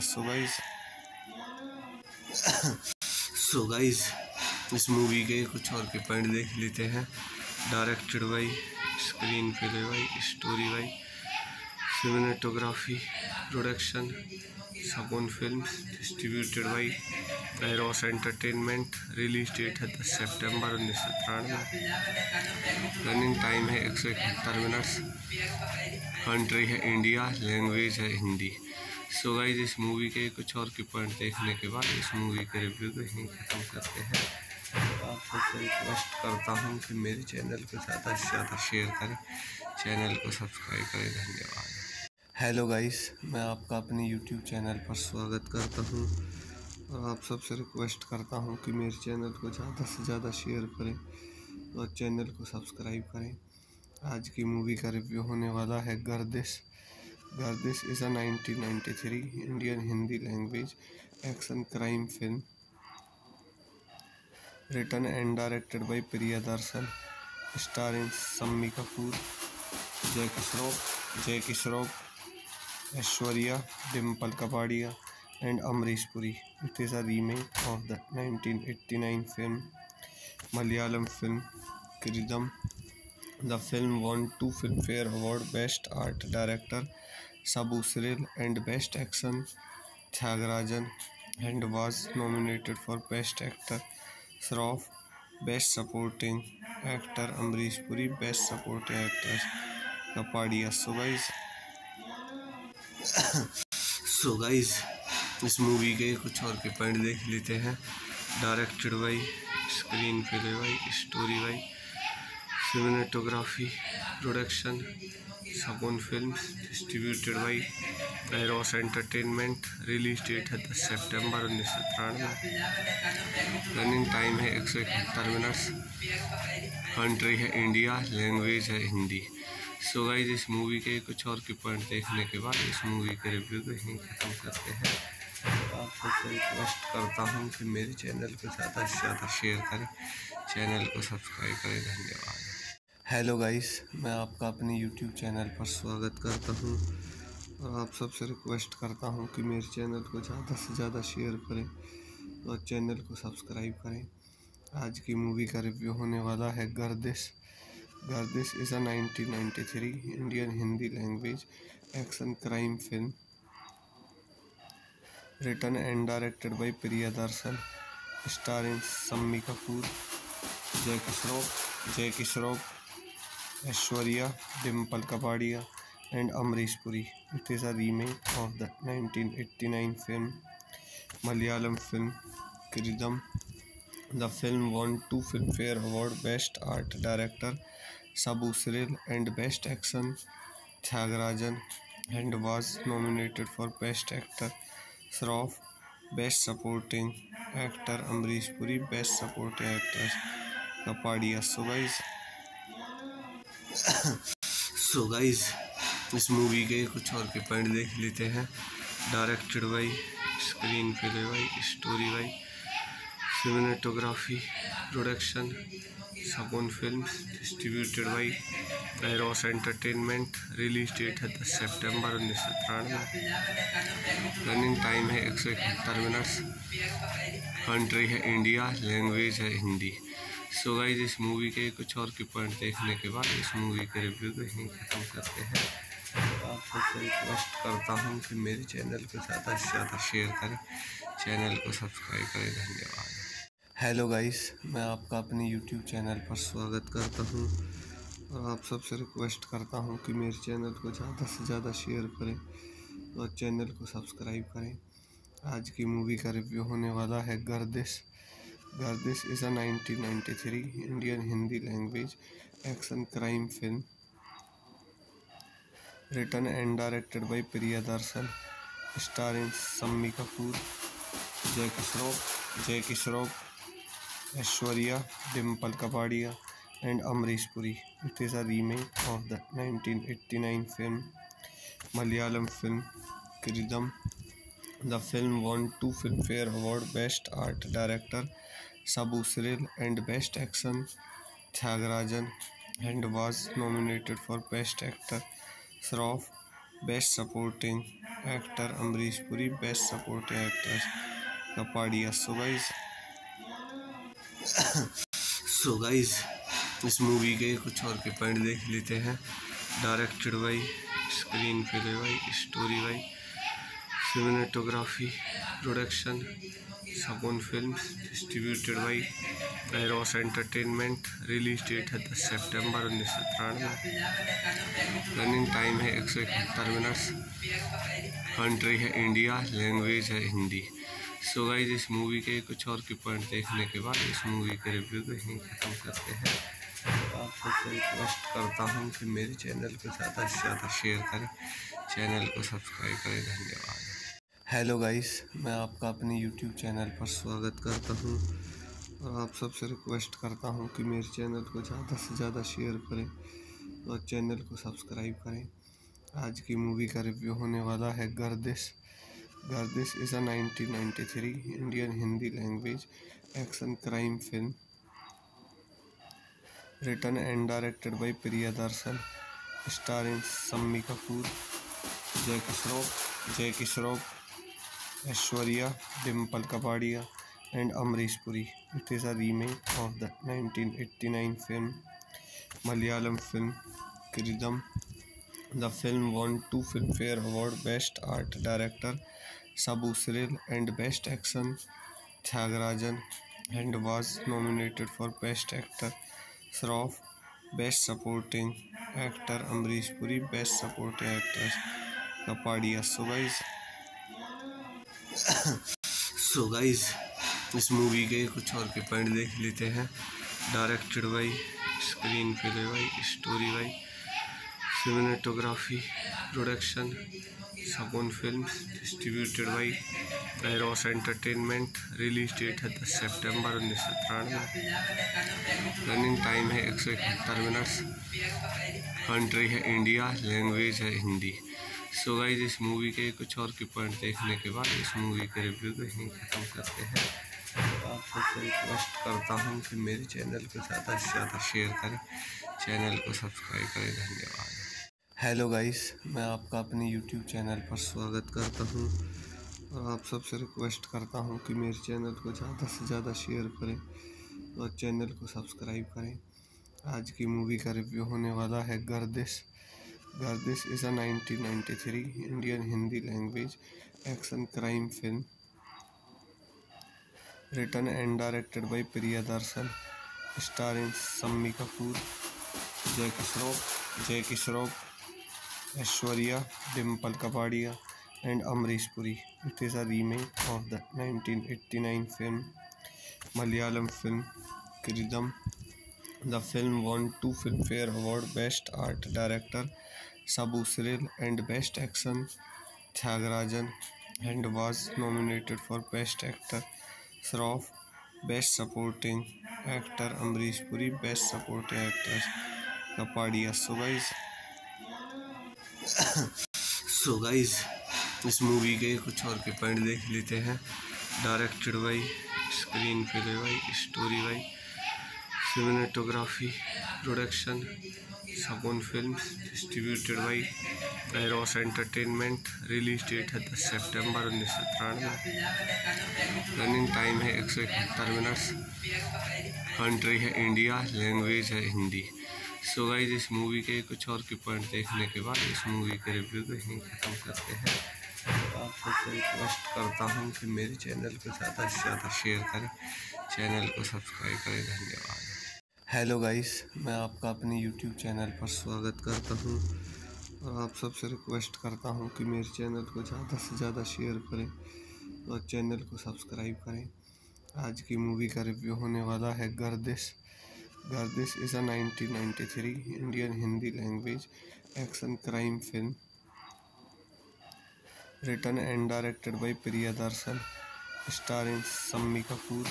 So guys, इस मूवी के कुछ और के पॉइंट देख लेते हैं। Directed by, screenplay by, story by, cinematography, production Sagun films, distributed by arrows entertainment. Release date है 10 सितंबर 1993। रनिंग टाइम है 171 मिनट्स। कंट्री है इंडिया, लैंग्वेज है हिंदी। सो गाइस, इस मूवी के कुछ और के पॉइंट देखने के बाद इस मूवी के रिव्यू को यहीं ख़त्म करते हैं। आप सबसे रिक्वेस्ट करता हूँ कि मेरे चैनल को ज़्यादा से ज़्यादा शेयर करें, चैनल को सब्सक्राइब करें। धन्यवाद। हेलो गाइस, मैं आपका अपने यूट्यूब चैनल पर स्वागत करता हूँ और आप सबसे रिक्वेस्ट करता हूँ कि मेरे चैनल को ज़्यादा से ज़्यादा शेयर करें और चैनल को सब्सक्राइब करें। आज की मूवी का रिव्यू होने वाला है Gardish. Gardish is a 1993 Indian Hindi language action crime film written and directed by Priyadarshan, starring Sammi Kapoor, Jackie Shroff, Aishwarya, Dimple Kapadia, and Amrish Puri. It is a remake of the 1989 Malayalam film Kiridam. The film won 2 Filmfare Award: Best Art Director Sabu Cyril and Best Action Tyagarajan, and was nominated for Best Actor Shroff, Best Supporting Actor Amrish Puri, Best Supporting Actress Kapadia. So guys, इस मूवी के कुछ और के पॉइंट देख लेते हैं। Directed by, screenplay by, story by, cinematography, production Sagun films, distributed by arrows entertainment. Release date है 10 सितंबर 1993। रनिंग टाइम है 171 मिनट्स। कंट्री है इंडिया, लैंग्वेज है हिंदी। सो गाइस, इस मूवी के कुछ और के पॉइंट देखने के बाद इस मूवी के रिव्यू को यहीं ख़त्म करते हैं। आप सबसे रिक्वेस्ट करता हूँ कि मेरे चैनल को ज़्यादा से ज़्यादा शेयर करें, चैनल को सब्सक्राइब करें। धन्यवाद। हेलो गाइस, मैं आपका अपने यूट्यूब चैनल पर स्वागत करता हूँ और आप सबसे रिक्वेस्ट करता हूँ कि मेरे चैनल को ज़्यादा से ज़्यादा शेयर करें और चैनल को सब्सक्राइब करें। आज की मूवी का रिव्यू होने वाला है Gardish. Gardish is a 1993 Indian Hindi language action crime film written and directed by Priyadarshan, starring Sammi Kapoor, Jackie Shroff, Aishwarya, Dimple Kapadia, and Amrish Puri. It is a remake of the 1989 film, Malayalam film Kiridam. The film won 2 Filmfare Award: Best Art Director Sabu Cyril and Best Action Tyagarajan, and was nominated for Best Actor Shroff, Best Supporting Actor Amrish Puri, Best Supporting Actress Kapadia. So guys, इस मूवी के कुछ और के पॉइंट देख लेते हैं। Directed by, screenplay by, story by, cinematography, production Sagun films, distributed by arrows entertainment. Release date है 10 सितंबर 1993। रनिंग टाइम है 171 मिनट्स। कंट्री है इंडिया, लैंग्वेज है हिंदी। सो गाइस, इस मूवी के कुछ और के पॉइंट देखने के बाद इस मूवी के रिव्यू को यहीं ख़त्म करते हैं। आप सबसे रिक्वेस्ट करता हूँ कि मेरे चैनल को ज़्यादा से ज़्यादा शेयर करें, चैनल को सब्सक्राइब करें। धन्यवाद। हेलो गाइस, मैं आपका अपने यूट्यूब चैनल पर स्वागत करता हूँ और आप सबसे रिक्वेस्ट करता हूँ कि मेरे चैनल को ज़्यादा से ज़्यादा शेयर करें और चैनल को सब्सक्राइब करें। आज की मूवी का रिव्यू होने वाला है Gardish. Gardish is a 1993 Indian Hindi language action crime film written and directed by Priyadarshan, starring Sammi Kapoor, Jackie Shroff, Aishwarya, Dimple Kapadia, and Amrish Puri. It is a remake of the 1989 film, Malayalam film Kiridam. The film won 2 Filmfare Award: Best Art Director Sabu Cyril and Best Action Tyagarajan, and was nominated for Best Actor Shroff, Best Supporting Actor Amrish Puri, Best Supporting Actress Kapadia. So guys, इस मूवी के कुछ और के पॉइंट देख लेते हैं। Directed by, screenplay by, story by, cinematography, production Sagun films, distributed by arrows entertainment. Release date है 10 सितंबर 1993। रनिंग टाइम है 171 मिनट्स। कंट्री है इंडिया, लैंग्वेज है हिंदी। सो गाइस, इस मूवी के कुछ और के पॉइंट देखने के बाद इस मूवी के रिव्यू को यहीं ख़त्म करते हैं। आप सबसे रिक्वेस्ट करता हूँ कि मेरे चैनल को ज़्यादा से ज़्यादा शेयर करें, चैनल को सब्सक्राइब करें। धन्यवाद। हेलो गाइस, मैं आपका अपने यूट्यूब चैनल पर स्वागत करता हूँ और आप सबसे रिक्वेस्ट करता हूँ कि मेरे चैनल को ज़्यादा से ज़्यादा शेयर करें और चैनल को सब्सक्राइब करें। आज की मूवी का रिव्यू होने वाला है Gardish. Gardish is a 1993 Indian Hindi language action crime film written and directed by Priyadarshan, starring Sammi Kapoor, Jackie Shroff, Aishwarya, Dimple Kapadia, and Amrish Puri. It is a remake of the 1989 film, Malayalam film Kiridam. The film won 2 Filmfare Award: Best Art Director Sabu Cyril and Best Action Tyagarajan, and was nominated for Best Actor Shroff, Best Supporting Actor Amrish Puri, Best Supporting Actress Kapadia. So guys, इस मूवी के कुछ और के पॉइंट देख लेते हैं। Directed by, screenplay by, story by, cinematography, production सबून films, distributed by arrows entertainment. Release date है 10 सितंबर 1993। रनिंग टाइम है 171 मिनट्स। कंट्री है इंडिया, लैंग्वेज है हिंदी। सो गाइस, इस मूवी के कुछ और के पॉइंट देखने के बाद इस मूवी के रिव्यू को यहीं ख़त्म करते हैं। आप सबसे रिक्वेस्ट करता हूँ कि मेरे चैनल को ज़्यादा से ज़्यादा शेयर करें, चैनल को सब्सक्राइब करें। धन्यवाद। हेलो गाइस, मैं आपका अपने यूट्यूब चैनल पर स्वागत करता हूँ और आप सबसे रिक्वेस्ट करता हूँ कि मेरे चैनल को ज़्यादा से ज़्यादा शेयर करें और चैनल को सब्सक्राइब करें। आज की मूवी का रिव्यू होने वाला है Gardish. Gardish is a 1993 Indian Hindi language action crime film written and directed by Priyadarshan, starring Sammi Kapoor, Jackie Shroff, Aishwarya, Dimple Kapadia, and Amrish Puri. It is a remake of the 1989 film, Malayalam film Kiridam. The film won 2 Filmfare Award Best Art Director Sabu Cyril and Best Action Tyagarajan, and was nominated for Best Actor Shroff, Best Supporting Actor Amrish Puri, Best Supporting Actress Kapadia. So guys, इस मूवी के कुछ और के पॉइंट देख लेते हैं। Directed by, screenplay by, story by, cinematography, production सबून films, distributed by arrows entertainment. Release date है 10 सितंबर 1993। रनिंग टाइम है 171 मिनट्स। कंट्री है इंडिया, लैंग्वेज है हिंदी। सो गाइस, इस मूवी के कुछ और के पॉइंट देखने के बाद इस मूवी के रिव्यू को यहीं ख़त्म करते हैं। आप सबसे रिक्वेस्ट करता हूँ कि मेरे चैनल को ज़्यादा से ज़्यादा शेयर करें, चैनल को सब्सक्राइब करें। धन्यवाद। हेलो गाइस, मैं आपका अपने यूट्यूब चैनल पर स्वागत करता हूँ और आप सबसे रिक्वेस्ट करता हूँ कि मेरे चैनल को ज़्यादा से ज़्यादा शेयर करें और चैनल को सब्सक्राइब करें। आज की मूवी का रिव्यू होने वाला है Gardish. Gardish is a 1993 Indian Hindi language action crime film written and directed by Priyadarshan, starring Sammi Kapoor,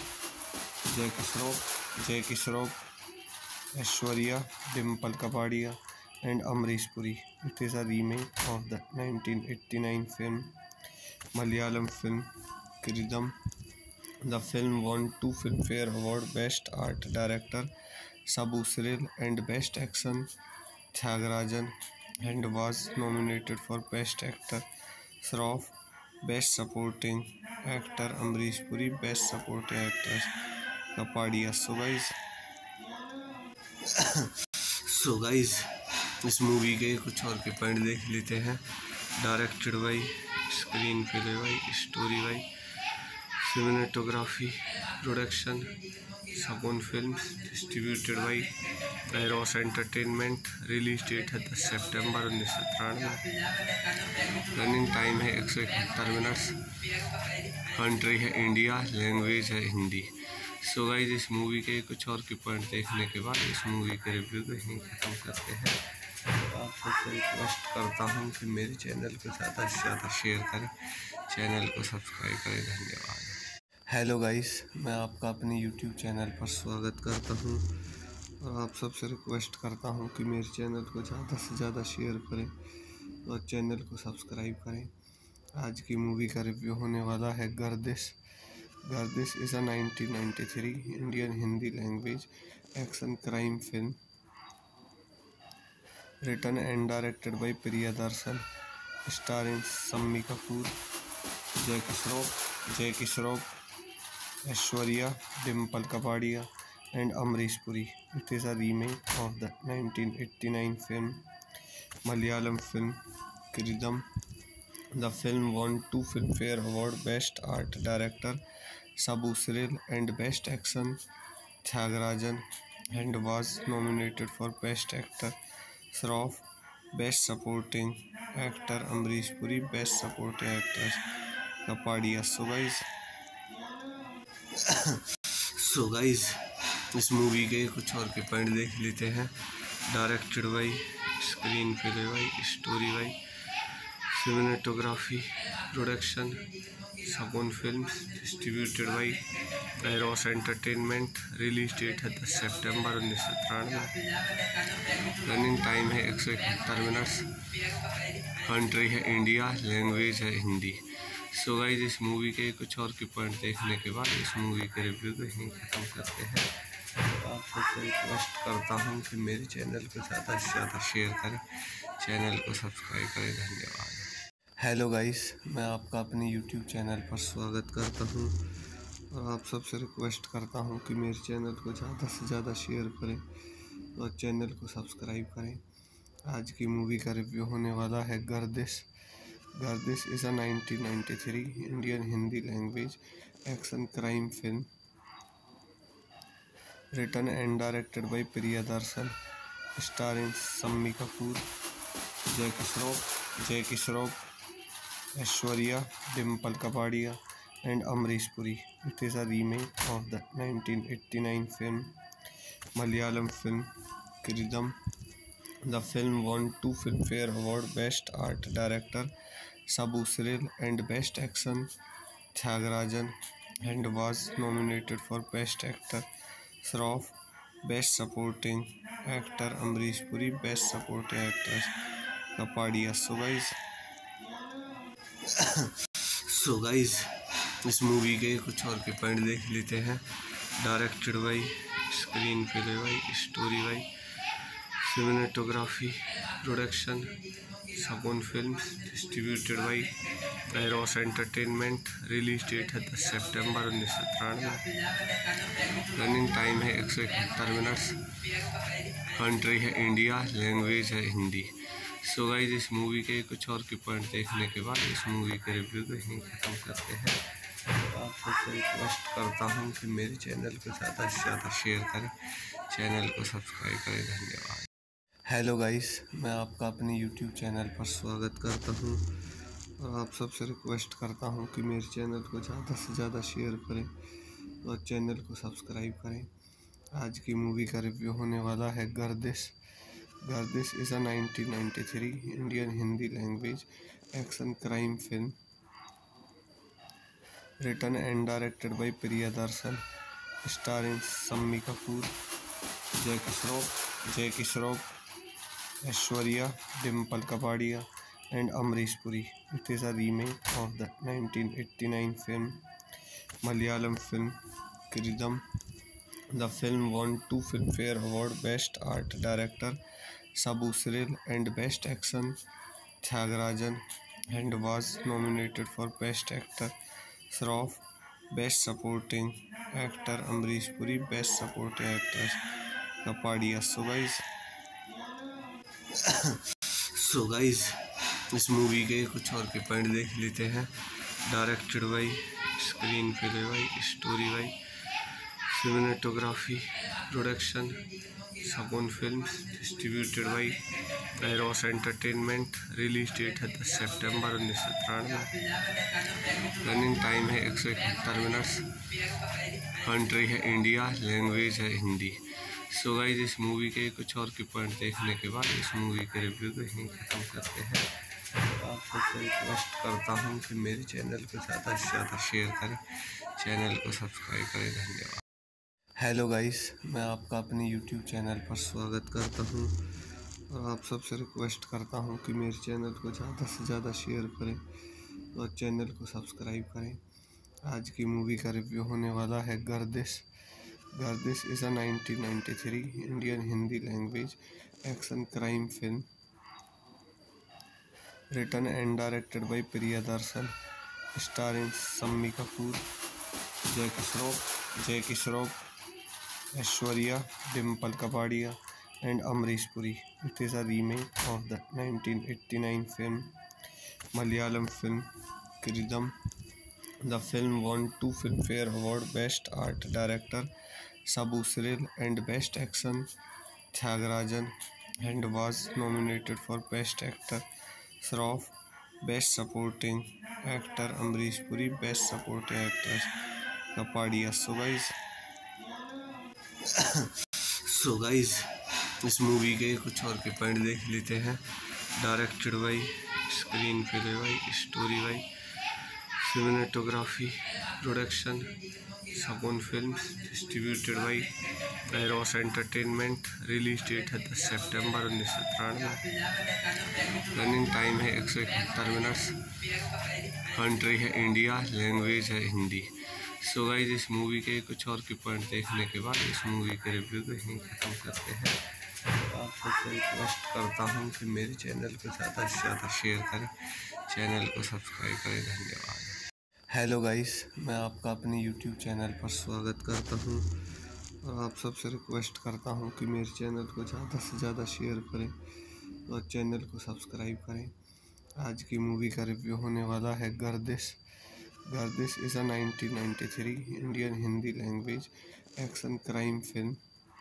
Jackie Shroff, Aishwarya, Dimple Kapadia, and Amrish Puri. It is a remake of the 1989 film, Malayalam film Kiridam. The film won 2 Filmfare Award Best Art Director Sabu Cyril and Best Action Tyagarajan, and was nominated for Best Actor Shroff, Best Supporting Actor Amrish Puri, Best Supporting Actress Kapadia. So guys, इस मूवी के कुछ और के पॉइंट देख लेते हैं। Directed by, screenplay by, story by, cinematography, production सबून films, distributed by arrows entertainment. Release date है 10 सितंबर 1993। रनिंग टाइम है 171 मिनट्स। कंट्री है इंडिया, लैंग्वेज है हिंदी। सो गाइस, इस मूवी के कुछ और के पॉइंट देखने के बाद इस मूवी के रिव्यू को यहीं ख़त्म करते हैं। आप सबसे रिक्वेस्ट करता हूँ कि मेरे चैनल को ज़्यादा से ज़्यादा शेयर करें, चैनल को सब्सक्राइब करें। धन्यवाद। हेलो गाइस, मैं आपका अपने यूट्यूब चैनल पर स्वागत करता हूँ और आप सबसे रिक्वेस्ट करता हूँ कि मेरे चैनल को ज़्यादा से ज़्यादा शेयर करें और चैनल को सब्सक्राइब करें। आज की मूवी का रिव्यू होने वाला है Gardish. Gardish is a 1993 Indian Hindi language action crime film written and directed by Priyadarshan, starring Sammi Kapoor, Jackie Shroff, Aishwarya, Dimple Kapadia, and Amrish Puri. It is a remake of the 1989 film, Malayalam film Kiridam. The film won 2 Filmfare Award Best Art Director Sabu Cyril and Best Action Tyagarajan, and was nominated for Best Actor Shroff, Best Supporting Actor Amrish Puri, Best Supporting Actress Kapadia. So guys इस मूवी के कुछ और के पॉइंट देख लेते हैं। Directed by, screenplay by, story by, cinematography, production Sagun films, distributed by arrows entertainment. Release date है 10 सितंबर 1993। रनिंग टाइम है 171 मिनट्स। कंट्री है इंडिया, लैंग्वेज है हिंदी। सो गाइस इस मूवी के कुछ और के पॉइंट देखने के बाद इस मूवी के रिव्यू को यहीं ख़त्म करते हैं। आप सबसे रिक्वेस्ट करता हूँ कि मेरे चैनल को ज़्यादा से ज़्यादा शेयर करें, चैनल को सब्सक्राइब करें। धन्यवाद। हेलो गाइस, मैं आपका अपने यूट्यूब चैनल पर स्वागत करता हूँ और आप सबसे रिक्वेस्ट करता हूँ कि मेरे चैनल को ज़्यादा से ज़्यादा शेयर करें और चैनल को सब्सक्राइब करें। आज की मूवी का रिव्यू होने वाला है Gardish. Gardish is a 1993 Indian Hindi language action crime film written and directed by Priyadarshan, starring Sammi Kapoor, Jackie Shroff, Aishwarya, Dimple Kapadia, and Amrish Puri. It is a remake of the 1989 film, Malayalam film Kiridam. The film won 2 Filmfare Award Best Art Director Sabu Cyril and Best Action Tyagarajan, and was nominated for Best Actor Shroff, Best Supporting Actor Amrish Puri, Best Supporting Actress Kapadia. So guys इस मूवी के कुछ और के पॉइंट देख लेते हैं। Directed by, screenplay by, story by, cinematography, production Sagun films, distributed by arrows entertainment. Release date है 10 सितंबर 1993। रनिंग टाइम है 171 मिनट्स। कंट्री है इंडिया, लैंग्वेज है हिंदी। सो गाइस इस मूवी के कुछ और के पॉइंट देखने के बाद इस मूवी के रिव्यू को यहीं ख़त्म करते हैं। आप सबसे रिक्वेस्ट करता हूँ कि मेरे चैनल को ज़्यादा से ज़्यादा शेयर करें, चैनल को सब्सक्राइब करें। धन्यवाद। हेलो गाइस, मैं आपका अपने यूट्यूब चैनल पर स्वागत करता हूँ और आप सबसे रिक्वेस्ट करता हूँ कि मेरे चैनल को ज़्यादा से ज़्यादा शेयर करें और चैनल को सब्सक्राइब करें। आज की मूवी का रिव्यू होने वाला है Gardish. Gardish is a 1993 Indian Hindi language action crime film written and directed by Priyadarshan, starring Sammi Kapoor, Jackie Shroff, Aishwarya, Dimple Kapadia, and Amrish Puri. It is a remake of the 1989 film, Malayalam film Kiridam. The film won 2 Filmfare Award Best Art Director Sabu Cyril and Best Action Tyagarajan, and was nominated for Best Actor Shroff, Best Supporting Actor Amrish Puri, Best Supporting Actress Kapadia. So guys इस मूवी के कुछ और के पॉइंट देख लेते हैं। Directed by, screenplay by, story by, cinematography, production Sagun films, distributed by arrows entertainment. Release date है 10 सितंबर 1993। रनिंग टाइम है 171 मिनट्स। कंट्री है इंडिया, लैंग्वेज है हिंदी। सो गाइस इस मूवी के कुछ और के पॉइंट देखने के बाद इस मूवी के रिव्यू को यहीं ख़त्म करते हैं। आप सबसे रिक्वेस्ट करता हूँ कि मेरे चैनल को ज़्यादा से ज़्यादा शेयर करें, चैनल को सब्सक्राइब करें। धन्यवाद। हेलो गाइस, मैं आपका अपने यूट्यूब चैनल पर स्वागत करता हूँ और आप सबसे रिक्वेस्ट करता हूँ कि मेरे चैनल को ज़्यादा से ज़्यादा शेयर करें और चैनल को सब्सक्राइब करें। आज की मूवी का रिव्यू होने वाला है Gardish. Gardish is a 1993 Indian Hindi language action crime film written and directed by Priyadarshan, starring Sammi Kapoor, Jackie Shroff, Aishwarya, Dimple Kapadia, and Amrish Puri. It is a remake of the 1989 film, Malayalam film Kiridam. The film won 2 Filmfare Award Best Art Director Sabu Cyril and Best Action Tyagarajan, and was nominated for Best Actor Shroff, Best Supporting actor Amrish Puri, best supporting actress Kapadia. So guys इस मूवी के कुछ और के पॉइंट देख लेते हैं। Directed by, screenplay by, story by, cinematography, production Sagun films, distributed by arrows entertainment. Release date है 10 सितंबर 1993। रनिंग टाइम है 171 मिनट्स। कंट्री है इंडिया, लैंग्वेज है हिंदी। सो गाइस इस मूवी के कुछ और के पॉइंट देखने के बाद इस मूवी के रिव्यू को यहीं ख़त्म करते हैं। आप सबसे रिक्वेस्ट करता हूँ कि मेरे चैनल को ज़्यादा से ज़्यादा शेयर करें, चैनल को सब्सक्राइब करें। धन्यवाद। हेलो गाइस, मैं आपका अपने यूट्यूब चैनल पर स्वागत करता हूँ और आप सबसे रिक्वेस्ट करता हूँ कि मेरे चैनल को ज़्यादा से ज़्यादा शेयर करें और चैनल को सब्सक्राइब करें। आज की मूवी का रिव्यू होने वाला है Gardish. Gardish is a 1993 Indian Hindi language action crime film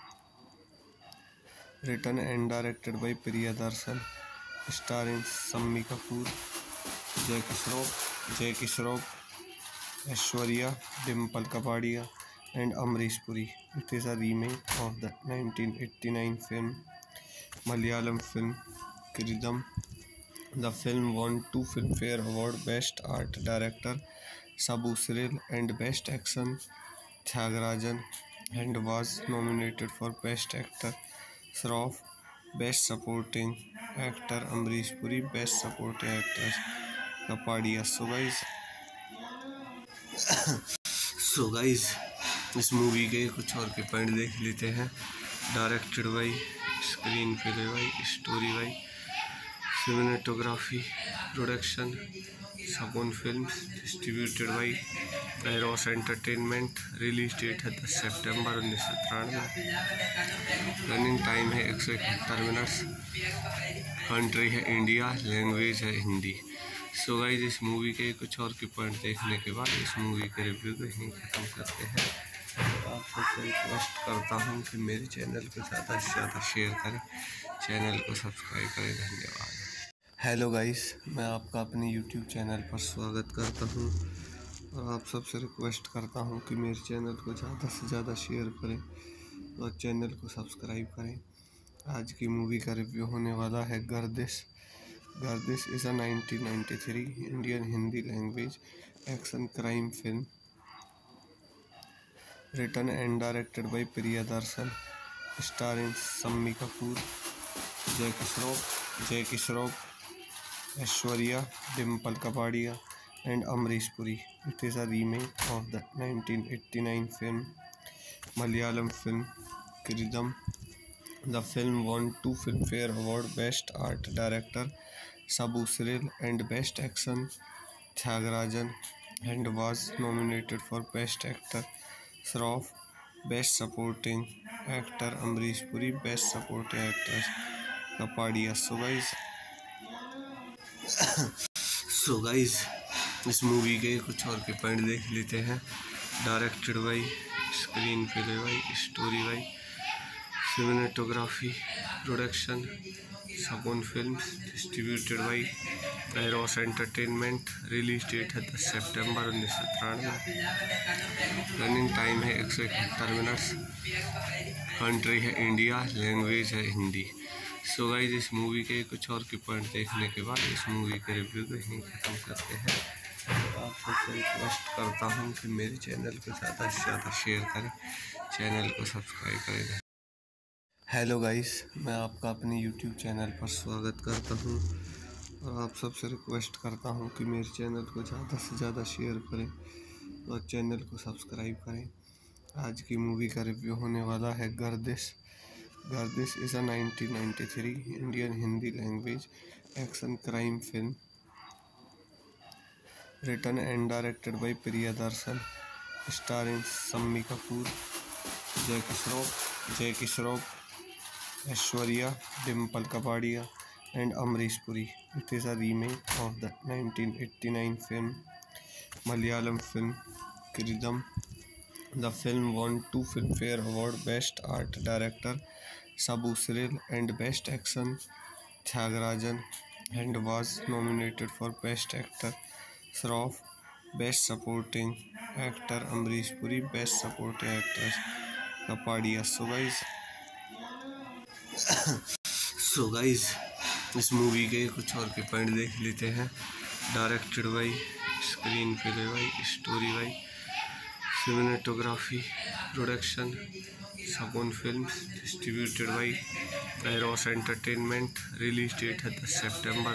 written and directed by Priyadarshan, starring Sammi Kapoor, Jackie Shroff, Aishwarya, Dimple Kapadia, and Amrish Puri. It is a remake of the 1989 film, Malayalam film Kiridam. The film won 2 Filmfare Award Best Art Director Sabu Cyril and Best Action Tyagarajan, and was nominated for Best Actor Shroff, Best Supporting Actor Amrish Puri, Best Supporting Actress Kapadia। So guys इस मूवी के कुछ और के पॉइंट देख लेते हैं। Directed by, screenplay by, story by, cinematography, production Sagun films, distributed by arrows entertainment. Release date है 10 सितंबर 1993। रनिंग टाइम है 171 मिनट्स। कंट्री है इंडिया, लैंग्वेज है हिंदी। सो गाइस इस मूवी के कुछ और के पॉइंट देखने के बाद इस मूवी के रिव्यू को यहीं ख़त्म करते हैं। आप सबसे रिक्वेस्ट करता हूँ कि मेरे चैनल को ज़्यादा से ज़्यादा शेयर करें, चैनल को सब्सक्राइब करें। धन्यवाद। हेलो गाइस, मैं आपका अपने यूट्यूब चैनल पर स्वागत करता हूँ और आप सबसे रिक्वेस्ट करता हूँ कि मेरे चैनल को ज़्यादा से ज़्यादा शेयर करें और चैनल को सब्सक्राइब करें। आज की मूवी का रिव्यू होने वाला है Gardish. Gardish is a 1993 Indian Hindi language action crime film written and directed by Priyadarshan, starring Sammi Kapoor, Jackie Shroff, Aishwarya, Dimple Kapadia, and Amrish Puri. It is a remake of the 1989 film, Malayalam film Kiridam. The film won 2 Filmfare Award Best Art Director Sabu Cyril and Best Action Tyagarajan, and was nominated for Best Actor Shroff, Best Supporting Actor Amrish Puri, Best Supporting Actress Kapadia। So guys इस मूवी के कुछ और के पॉइंट देख लेते हैं। Directed by, screenplay by, story by, cinematography, production Sagun films, distributed by arrows entertainment. Release date है 10 सितंबर 1993। रनिंग टाइम है 171 मिनट्स। कंट्री है इंडिया, लैंग्वेज है हिंदी। सो गाइस इस मूवी के कुछ और के पॉइंट देखने के बाद इस मूवी के रिव्यू को यहीं ख़त्म करते हैं। आप सबसे रिक्वेस्ट करता हूँ कि मेरे चैनल को ज़्यादा से ज़्यादा शेयर करें, चैनल को सब्सक्राइब करें। हेलो गाइस, मैं आपका अपने यूट्यूब चैनल पर स्वागत करता हूँ और आप सबसे रिक्वेस्ट करता हूँ कि मेरे चैनल को ज़्यादा से ज़्यादा शेयर करें और चैनल को सब्सक्राइब करें। आज की मूवी का रिव्यू होने वाला है Gardish. Gardish is a 1993 Indian Hindi language action crime film written and directed by Priyadarshan, starring Sammi Kapoor, Jackie Shroff, Aishwarya, Dimple Kapadia, and Amrish Puri. It is a remake of the 1989 film, Malayalam film Kiridam. The film won 2 Filmfare Award Best Art Director Sabu Cyril and Best Action Tyagarajan, and was nominated for Best Actor Shroff, Best Supporting Actor Amrish Puri, Best Supporting Actress Kapadia. So guys, इस मूवी के कुछ और के पॉइंट देख लेते हैं। Directed by, screenplay by, story by, cinematography, production Sagun films, distributed by arrows entertainment. Release date है 10 सितंबर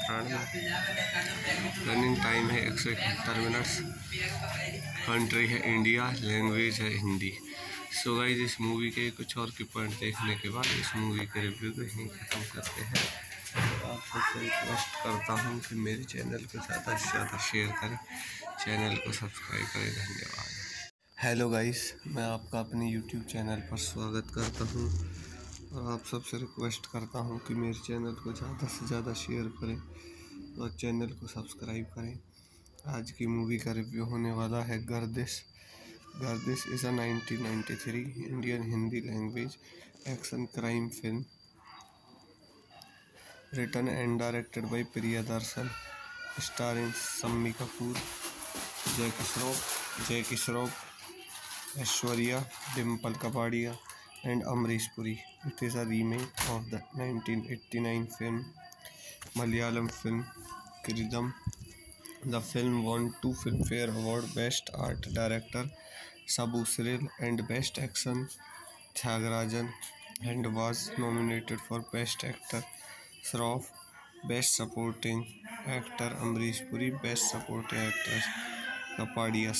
1993। रनिंग टाइम है 171 मिनट्स। कंट्री है इंडिया, लैंग्वेज है हिंदी। सो गाइस, इस मूवी के कुछ और के पॉइंट देखने के बाद इस मूवी के रिव्यू को यहीं ख़त्म करते हैं। आप सबसे रिक्वेस्ट करता हूँ कि मेरे चैनल को ज़्यादा से ज़्यादा शेयर करें, चैनल को सब्सक्राइब करें। धन्यवाद। हेलो गाइस, मैं आपका अपने यूट्यूब चैनल पर स्वागत करता हूँ और आप सबसे रिक्वेस्ट करता हूँ कि मेरे चैनल को ज़्यादा से ज़्यादा शेयर करें और चैनल को सब्सक्राइब करें। आज की मूवी का रिव्यू होने वाला है Gardish. Gardish is a 1993 Indian Hindi language action crime film written and directed by Priyadarshan, starring Sammi Kapoor, Jackie Shroff, Aishwarya, Dimple Kapadia, and Amrish Puri. It is a remake of the 1989 film, Malayalam film Kiridam. The film won 2 Filmfare Award: Best Art Director Sabu Cyril and Best Action Tyagarajan, and was nominated for Best Actor Shroff, Best Supporting Actor Amrish Puri, Best Supporting Actress Kapadia.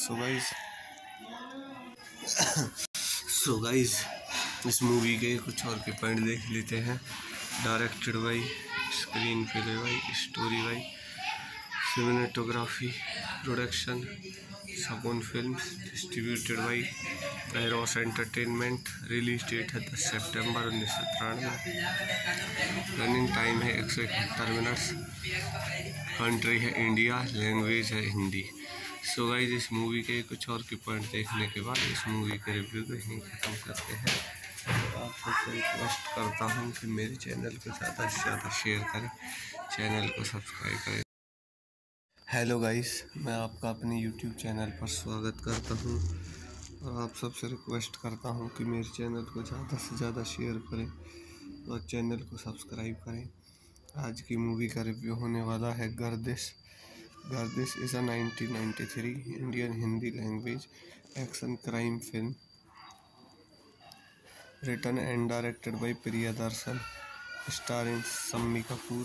So guys, इस मूवी के कुछ और के पॉइंट देख लेते हैं। Directed by, screenplay by, story by, cinematography, production Sagun films, distributed by arrows entertainment. Release date है 10 सितंबर 1993। रनिंग टाइम है 171 मिनट्स। कंट्री है इंडिया, लैंग्वेज है हिंदी। सो गाइस, इस मूवी के कुछ और के पॉइंट देखने के बाद इस मूवी के रिव्यू को यहीं ख़त्म करते हैं। आप सबसे रिक्वेस्ट करता हूँ कि मेरे चैनल को ज़्यादा से ज़्यादा शेयर करें, चैनल को सब्सक्राइब करें। हेलो गाइस, मैं आपका अपने यूट्यूब चैनल पर स्वागत करता हूँ और आप सबसे रिक्वेस्ट करता हूँ कि मेरे चैनल को ज़्यादा से ज़्यादा शेयर करें और चैनल को सब्सक्राइब करें। आज की मूवी का रिव्यू होने वाला है Gardish. Gardish is a 1993 Indian Hindi language action crime film written and directed by Priyadarshan, starring Sammi Kapoor,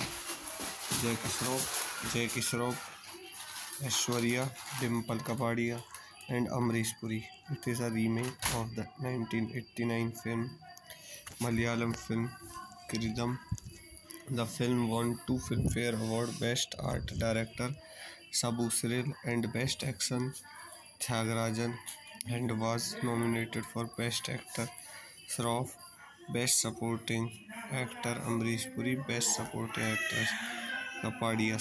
Jackie Shroff, Aishwarya, Dimple Kapadia, and Amrish Puri. It is a remake of the 1989 film, Malayalam film Kiridam. The film won 2 Filmfare Award: Best Art Director Sabu Cyril and Best Action Tyagarajan, and was nominated for Best Actor Shroff, Best Supporting Actor Amrish Puri, Best Supporting Actress Kapadia.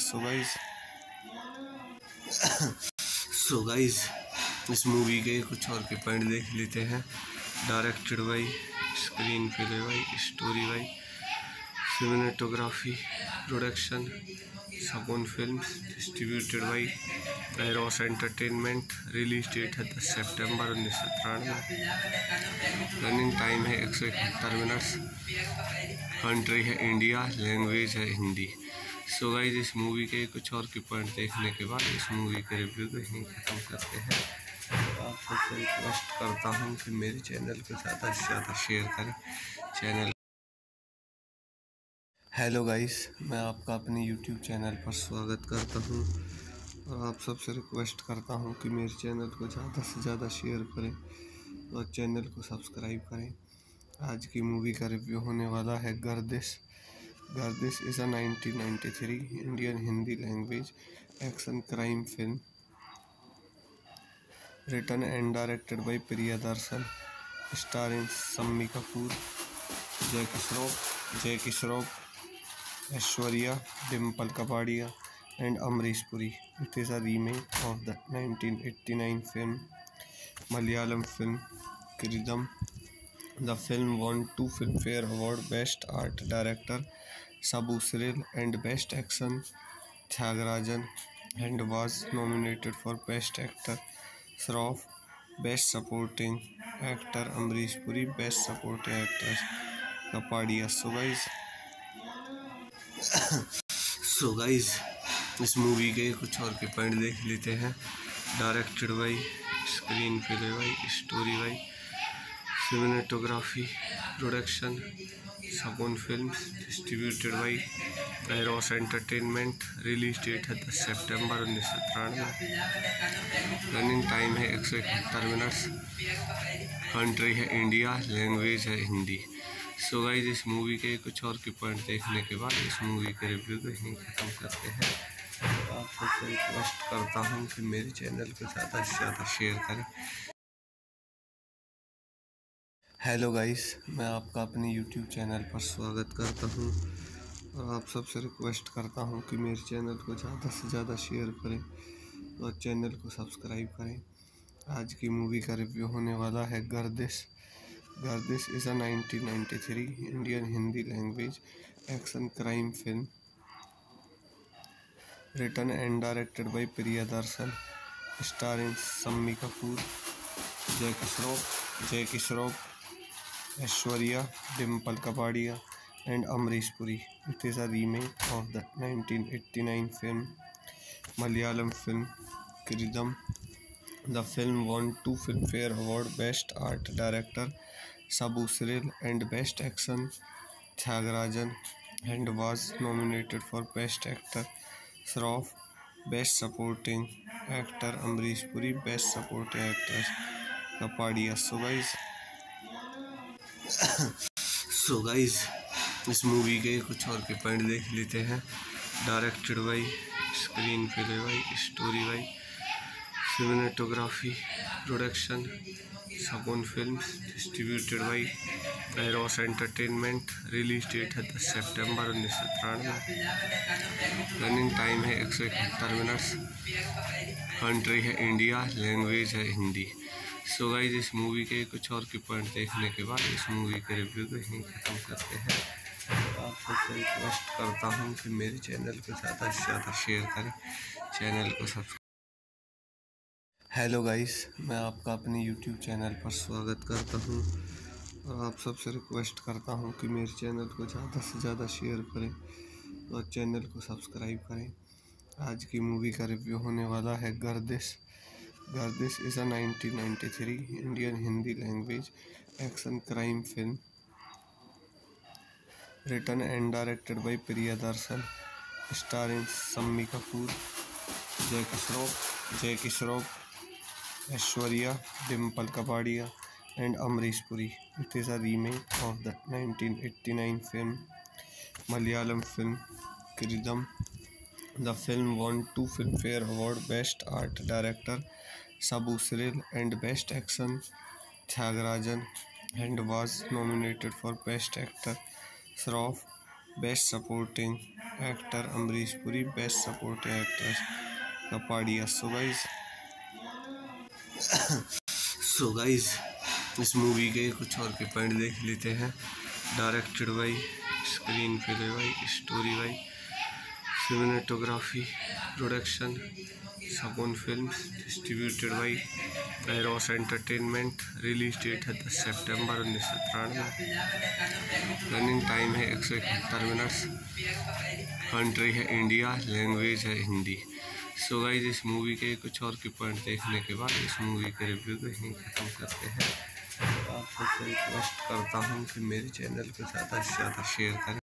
So guys, इस मूवी के कुछ और के पॉइंट देख लेते हैं। Directed by, screenplay by, story by, cinematography, production Sagun films, distributed by arrows entertainment. Release date है 10 सितंबर 1993। रनिंग टाइम है 171 मिनट्स। कंट्री है इंडिया, लैंग्वेज है हिंदी। सो गाइस, इस मूवी के कुछ और के पॉइंट देखने के बाद इस मूवी के रिव्यू को यहीं ख़त्म करते हैं। आप सबसे रिक्वेस्ट करता हूँ कि मेरे चैनल को ज़्यादा से ज़्यादा शेयर करें, चैनल। हेलो गाइस, मैं आपका अपने यूट्यूब चैनल पर स्वागत करता हूँ और आप सबसे रिक्वेस्ट करता हूँ कि मेरे चैनल को ज़्यादा से ज़्यादा शेयर करें और चैनल को सब्सक्राइब करें। आज की मूवी का रिव्यू होने वाला है Gardish. Gardish is a 1993 Indian Hindi language action crime film written and directed by Priyadarshan, starring Sammi Kapoor, Jackie Shroff, Aishwarya, Dimple Kapadia, and Amrish Puri. It is a remake of the 1989 film, Malayalam film Kiridam. The film won 2 Filmfare Award: Best Art Director Sabu Cyril and Best Action Tyagarajan, and was nominated for Best Actor Shroff, Best Supporting Actor Amrish Puri, Best Supporting Actress Kapadia. So guys, इस मूवी के कुछ और के पॉइंट देख लेते हैं। Directed by, screenplay by, story by, cinematography, production Sagun films, distributed by arrows entertainment. Release date है 10 सितंबर 1993। रनिंग टाइम है 171 मिनट्स। कंट्री है इंडिया, लैंग्वेज है हिंदी। सो गाइस, इस मूवी के कुछ और के पॉइंट देखने के बाद इस मूवी के रिव्यू को यहीं ख़त्म करते हैं। आप सबसे रिक्वेस्ट करता हूँ कि मेरे चैनल को ज़्यादा से ज़्यादा शेयर करें। हेलो गाइस, मैं आपका अपने यूट्यूब चैनल पर स्वागत करता हूँ और आप सबसे रिक्वेस्ट करता हूँ कि मेरे चैनल को ज़्यादा से ज़्यादा शेयर करें और चैनल को सब्सक्राइब करें। आज की मूवी का रिव्यू होने वाला है Gardish. Gardish is a 1993 Indian Hindi language action crime film written and directed by Priyadarshan, starring Sammi Kapoor, Jackie Shroff, Aishwarya, Dimple Kapadia, and Amrish Puri. It is a remake of the 1989 film, Malayalam film Kiridam. The film won 2 Filmfare Award: Best Art Director Sabu Cyril and Best Action Tyagarajan, and was nominated for Best Actor Shroff, Best Supporting Actor Amrish Puri, Best Supporting Actress Kapadia. So guys, इस मूवी के कुछ और के पॉइंट देख लेते हैं। Directed by, screenplay by, story by, cinematography, production Sagun films, distributed by arrows entertainment. Release date है 10 सितंबर 1993। रनिंग टाइम है 171 मिनट्स। कंट्री है इंडिया, लैंग्वेज है हिंदी। सो गाइस, इस मूवी के कुछ और के पॉइंट देखने के बाद इस मूवी के रिव्यू को यहीं ख़त्म करते हैं। आप सबसे रिक्वेस्ट करता हूँ कि मेरे चैनल को ज़्यादा से ज़्यादा शेयर करें, चैनल को सब्सक्राइब। हेलो गाइस, मैं आपका अपने यूट्यूब चैनल पर स्वागत करता हूँ और आप सबसे रिक्वेस्ट करता हूँ कि मेरे चैनल को ज़्यादा से ज़्यादा शेयर करें और चैनल को सब्सक्राइब करें। आज की मूवी का रिव्यू होने वाला है Gardish. Gardish is a 1993 Indian Hindi language action crime film written and directed by Priyadarshan, starring Sammi Kapoor, Jackie Shroff, Aishwarya, Dimple Kapadia, and Amrish Puri. It is a remake of the 1989 film, Malayalam film Kiridam. The film won 2 Filmfare Award: Best Art Director Sabu Cyril and Best Action Tyagarajan, and was nominated for Best Actor Shroff, Best Supporting Actor Amrish Puri, Best Supporting Actress Kapadia. So guys, इस मूवी के कुछ और के पॉइंट देख लेते हैं। Directed by, screenplay by, story by, cinematography, production Sagun films, distributed by arrows entertainment. Release date है 10 सितंबर 1993। रनिंग टाइम है 171 मिनट्स। कंट्री है इंडिया, लैंग्वेज है हिंदी। सो गाइस, इस मूवी के कुछ और के पॉइंट देखने के बाद इस मूवी के रिव्यू को यहीं ख़त्म करते हैं। आप सबसे रिक्वेस्ट करता हूँ कि मेरे चैनल को ज़्यादा से ज़्यादा शेयर करें।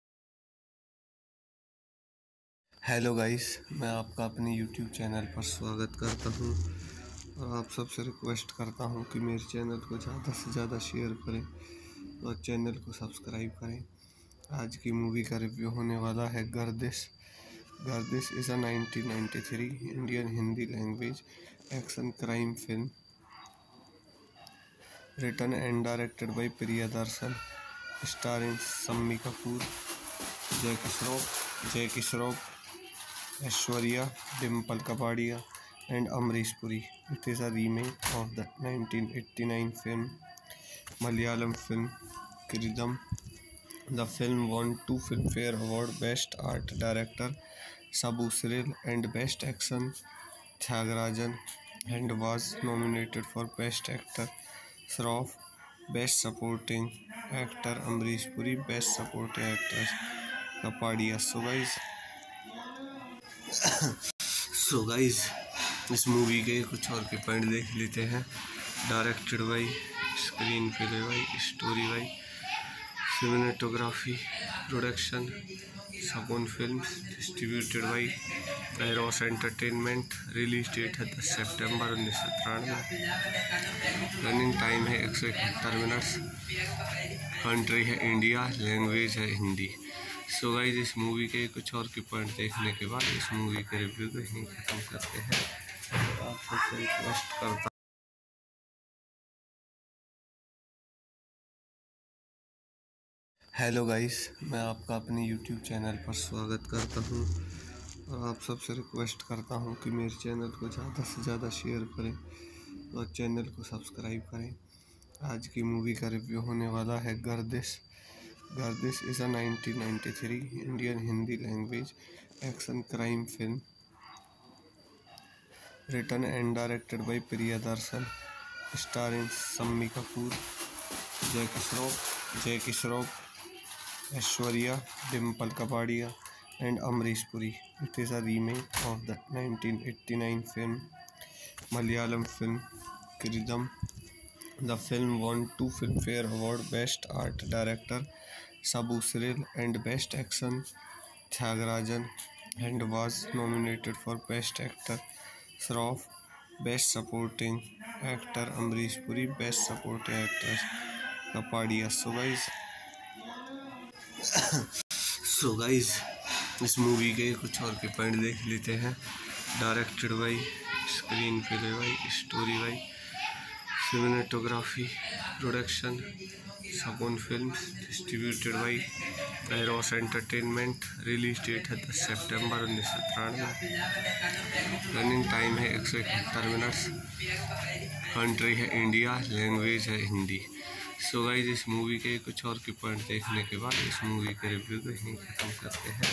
हेलो गाइस, मैं आपका अपने यूट्यूब चैनल पर स्वागत करता हूँ और आप सबसे रिक्वेस्ट करता हूँ कि मेरे चैनल को ज़्यादा से ज़्यादा शेयर करें और चैनल को सब्सक्राइब करें। आज की मूवी का रिव्यू होने वाला है Gardish. Gardish is a 1993 Indian Hindi language action crime film written and directed by Priyadarshan, starring Sammi Kapoor, Jackie Shroff, Aishwarya, Dimple Kapadia, and Amrish Puri. It is a remake of the 1989 film, Malayalam film Kiridam. The film won 2 Filmfare Award: Best Art Director Sabu Cyril and Best Action Tyagarajan and was nominated for Best Actor Shroff, Best Supporting Actor Amrish Puri, Best Supporting Actress Kapadia. So guys, इस मूवी के कुछ और के पॉइंट देख लेते हैं। Directed by, screenplay by, story by, cinematography, production Sagun films, distributed by arrows entertainment. Release date है 10 सितंबर 1993। रनिंग टाइम है 171 मिनट्स। कंट्री है इंडिया, लैंग्वेज है हिंदी। सो गाइस, इस मूवी के कुछ और के पॉइंट देखने के बाद इस मूवी के रिव्यू को यहीं खत्म करते हैं। आप सबसे रिक्वेस्ट करता हेलो गाइस, मैं आपका अपने यूट्यूब चैनल पर स्वागत करता हूं और आप सबसे रिक्वेस्ट करता हूं कि मेरे चैनल को ज़्यादा से ज़्यादा शेयर करें और चैनल को सब्सक्राइब करें। आज की मूवी का रिव्यू होने वाला है Gardish. Gardish is a 1993 Indian Hindi language action crime film written and directed by Priyadarshan, starring Sammi Kapoor, Jackie Shroff, Aishwarya, Dimple Kapadia, and Amrish Puri. It is a remake of the 1989 film, Malayalam film Kiridam. The film won 2 Filmfare Award: Best Art Director Sabu Cyril and Best Action Tyagarajan, and was nominated for Best Actor Shroff, Best Supporting Actor Amrish Puri, Best Supporting Actress Kapadia. So guys, इस मूवी के कुछ और के पॉइंट देख लेते हैं। Directed by, screenplay by, story by, cinematography, production Sagun films, distributed by arrows entertainment. Release date है 10 सितंबर 1993। रनिंग टाइम है 171 मिनट्स। कंट्री है इंडिया, लैंग्वेज है हिंदी। सो गाइस, इस मूवी के कुछ और के पॉइंट देखने के बाद इस मूवी के रिव्यू को यहीं खत्म करते हैं।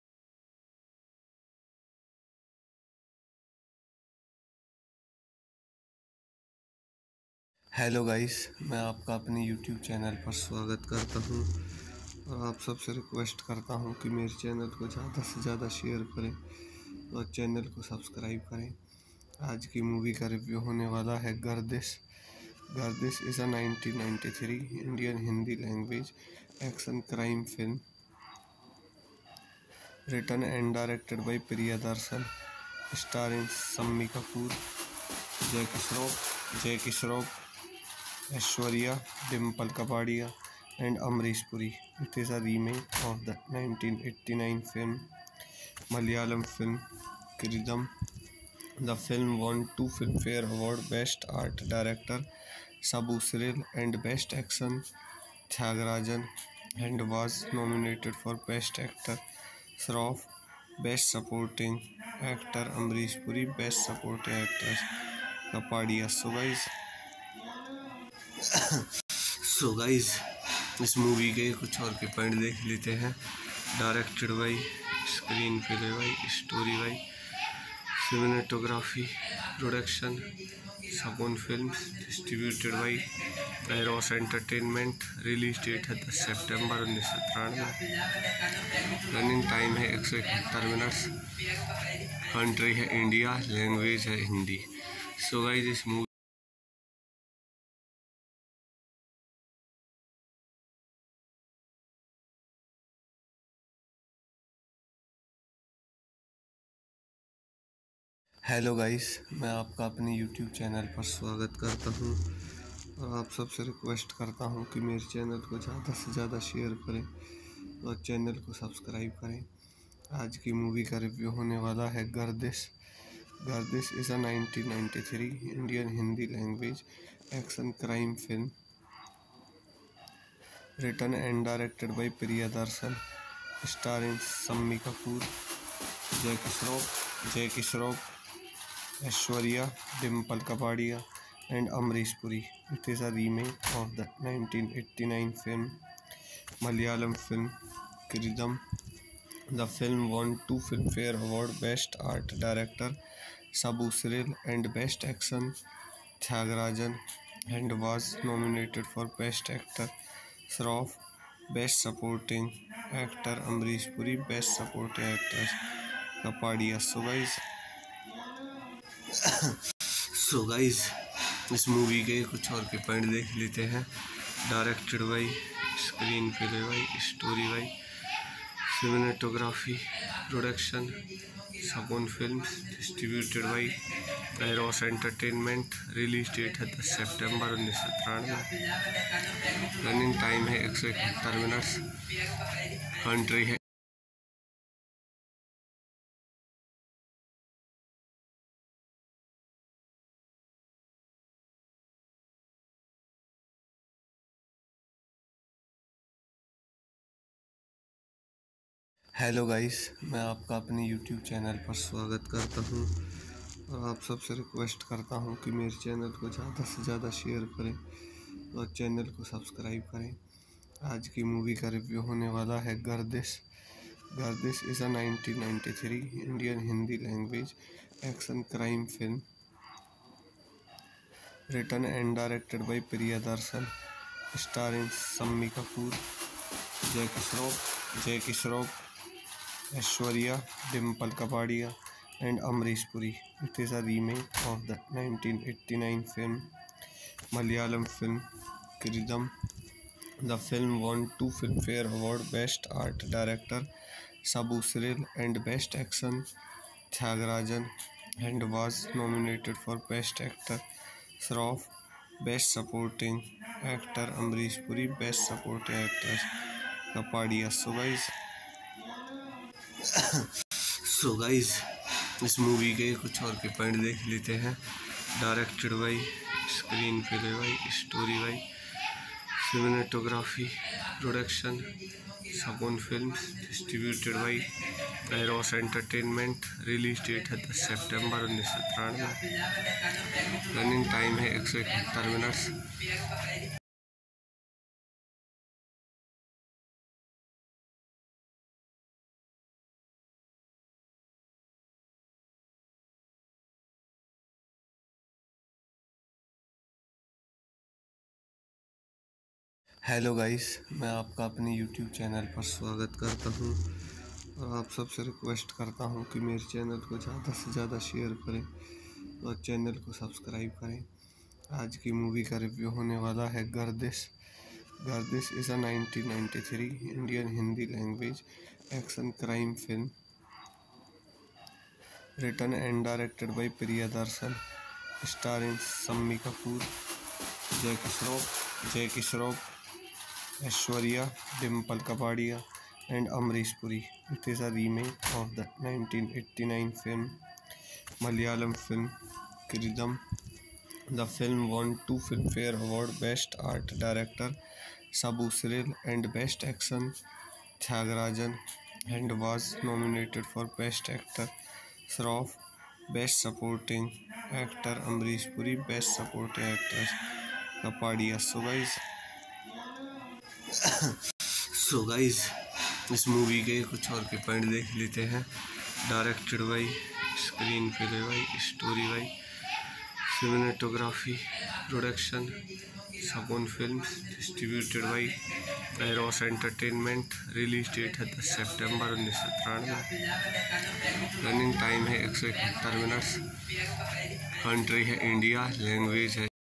हेलो गाइस, मैं आपका अपने यूट्यूब चैनल पर स्वागत करता हूं और आप सबसे रिक्वेस्ट करता हूं कि मेरे चैनल को ज़्यादा से ज़्यादा शेयर करें और चैनल को सब्सक्राइब करें। आज की मूवी का रिव्यू होने वाला है Gardish. Gardish is a 1993 Indian Hindi language action crime film written and directed by Priyadarshan, starring Sammi Kapoor, Jackie Shroff, Aishwarya, Dimple Kapadia, and Amrish Puri. It is a remake of the 1989 film, Malayalam film Kiridam. The film won 2 Filmfare Award: Best Art Director Sabu Cyril and Best Action Tyagarajan, and was nominated for Best Actor Shroff, Best Supporting Actor Amrish Puri, Best Supporting Actress Kapadia. So guys, इस मूवी के कुछ और के पॉइंट देख लेते हैं। Directed by, screenplay by, story by, cinematography, production Sagun films, distributed by arrows entertainment. Release date है 10 सितंबर 1993। रनिंग टाइम है 171 मिनट्स। कंट्री है इंडिया, लैंग्वेज है हिंदी। सो गाइस, इस मूवी हेलो गाइस, मैं आपका अपने यूट्यूब चैनल पर स्वागत करता हूं और आप सबसे रिक्वेस्ट करता हूं कि मेरे चैनल को ज़्यादा से ज़्यादा शेयर करें और चैनल को सब्सक्राइब करें। आज की मूवी का रिव्यू होने वाला है Gardish. Gardish is a 1993 Indian Hindi language action crime film written and directed by Priyadarshan, starring Sammi Kapoor, Jackie Shroff, Aishwarya, Dimple Kapadia, and Amrish Puri. It is a remake of the 1989 film, Malayalam film Kiridam. The film won 2 Filmfare Award Best Art Director Sabu Cyril and Best Action Tyagarajan, and was nominated for Best Actor Shroff, Best Supporting Actor Amrish Puri, Best Supporting Actress Kapadia. So guys, इस मूवी के कुछ और के पॉइंट देख लेते हैं। Directed by, screenplay by, story by, cinematography, production सबून films, distributed by arrows entertainment. Release date है 10 सितंबर 1993। रनिंग टाइम है 171 मिनट्स। कंट्री है हेलो गाइस, मैं आपका अपने यूट्यूब चैनल पर स्वागत करता हूं और आप सबसे रिक्वेस्ट करता हूं कि मेरे चैनल को ज़्यादा से ज़्यादा शेयर करें और चैनल को सब्सक्राइब करें। आज की मूवी का रिव्यू होने वाला है Gardish. Gardish is a 1993 Indian Hindi language action crime film written and directed by Priyadarshan, starring Shammi Kapoor, Jackie Shroff, Aishwarya, Dimple Kapadia, and Amrish Puri. It is a remake of the 1989 film, Malayalam film Kiridam. The film won 2 Filmfare Award Best Art Director Sabu Cyril and Best Action Tyagarajan, and was nominated for Best Actor Shroff, Best Supporting Actor Amrish Puri, Best Supporting Actress Kapadia. So guys, इस मूवी के कुछ और के पॉइंट देख लेते हैं। Directed by, screenplay by, story by, cinematography, production सबून films, distributed by arrows entertainment. Release date है 10 सितंबर 1993। रनिंग टाइम है 171 मिनट्स। हेलो गाइस, मैं आपका अपने यूट्यूब चैनल पर स्वागत करता हूं और आप सबसे रिक्वेस्ट करता हूं कि मेरे चैनल को ज़्यादा से ज़्यादा शेयर करें और चैनल को सब्सक्राइब करें। आज की मूवी का रिव्यू होने वाला है Gardish. Gardish is a 1993 Indian Hindi language action crime film written and directed by Priyadarshan, starring Shammi Kapoor, Jackie Shroff, Aishwarya, Dimple Kapadia, and Amrish Puri. It is a remake of the 1989 film, Malayalam film Kiridam. The film won 2 Filmfare Award Best Art Director Sabu Cyril and Best Action Tyagarajan, and was nominated for Best Actor Shroff, Best Supporting Actor Amrish Puri, Best Supporting Actress Kapadia. So guys, इस मूवी के कुछ और के पॉइंट देख लेते हैं। Directed by, screenplay by, story by, cinematography, production सबून films, distributed by arrows entertainment. Release date है 10 सितंबर 1993। रनिंग टाइम है 171 मिनट्स। कंट्री है इंडिया, लैंग्वेज है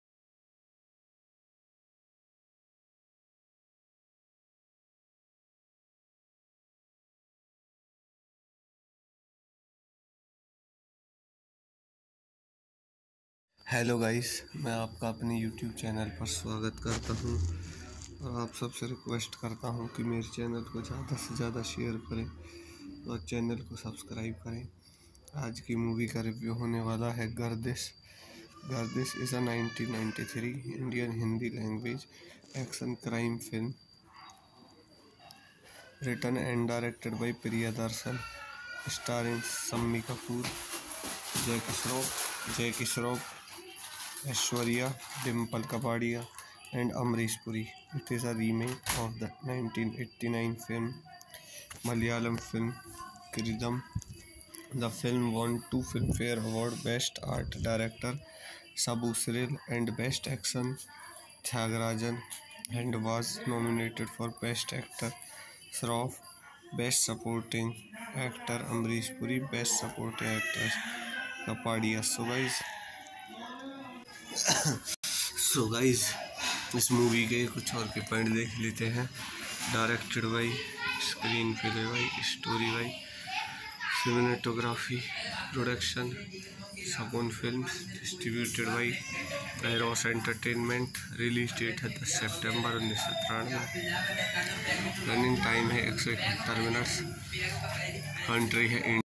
हेलो गाइस, मैं आपका अपने यूट्यूब चैनल पर स्वागत करता हूं और आप सबसे रिक्वेस्ट करता हूं कि मेरे चैनल को ज़्यादा से ज़्यादा शेयर करें और चैनल को सब्सक्राइब करें। आज की मूवी का रिव्यू होने वाला है Gardish. Gardish is a 1993 Indian Hindi language action crime film written and directed by Priyadarshan, starring Shammi Kapoor, Jackie Shroff, Aishwarya, Dimple Kapadia, and Amrish Puri. It is a remake of the 1989 film, Malayalam film Kiridam. The film won 2 Filmfare Award Best Art Director Sabu Cyril and Best Action Tyagarajan, and was nominated for Best Actor Shroff, Best Supporting Actor Amrish Puri, Best Supporting Actress Kapadia. So guys, इस मूवी के कुछ और के पॉइंट देख लेते हैं। Directed by, screenplay by, story by, cinematography, production Sagun films, distributed by arrows entertainment. Release date है 10 सितंबर 1993। रनिंग टाइम है 171 मिनट्स। कंट्री है इंडिया।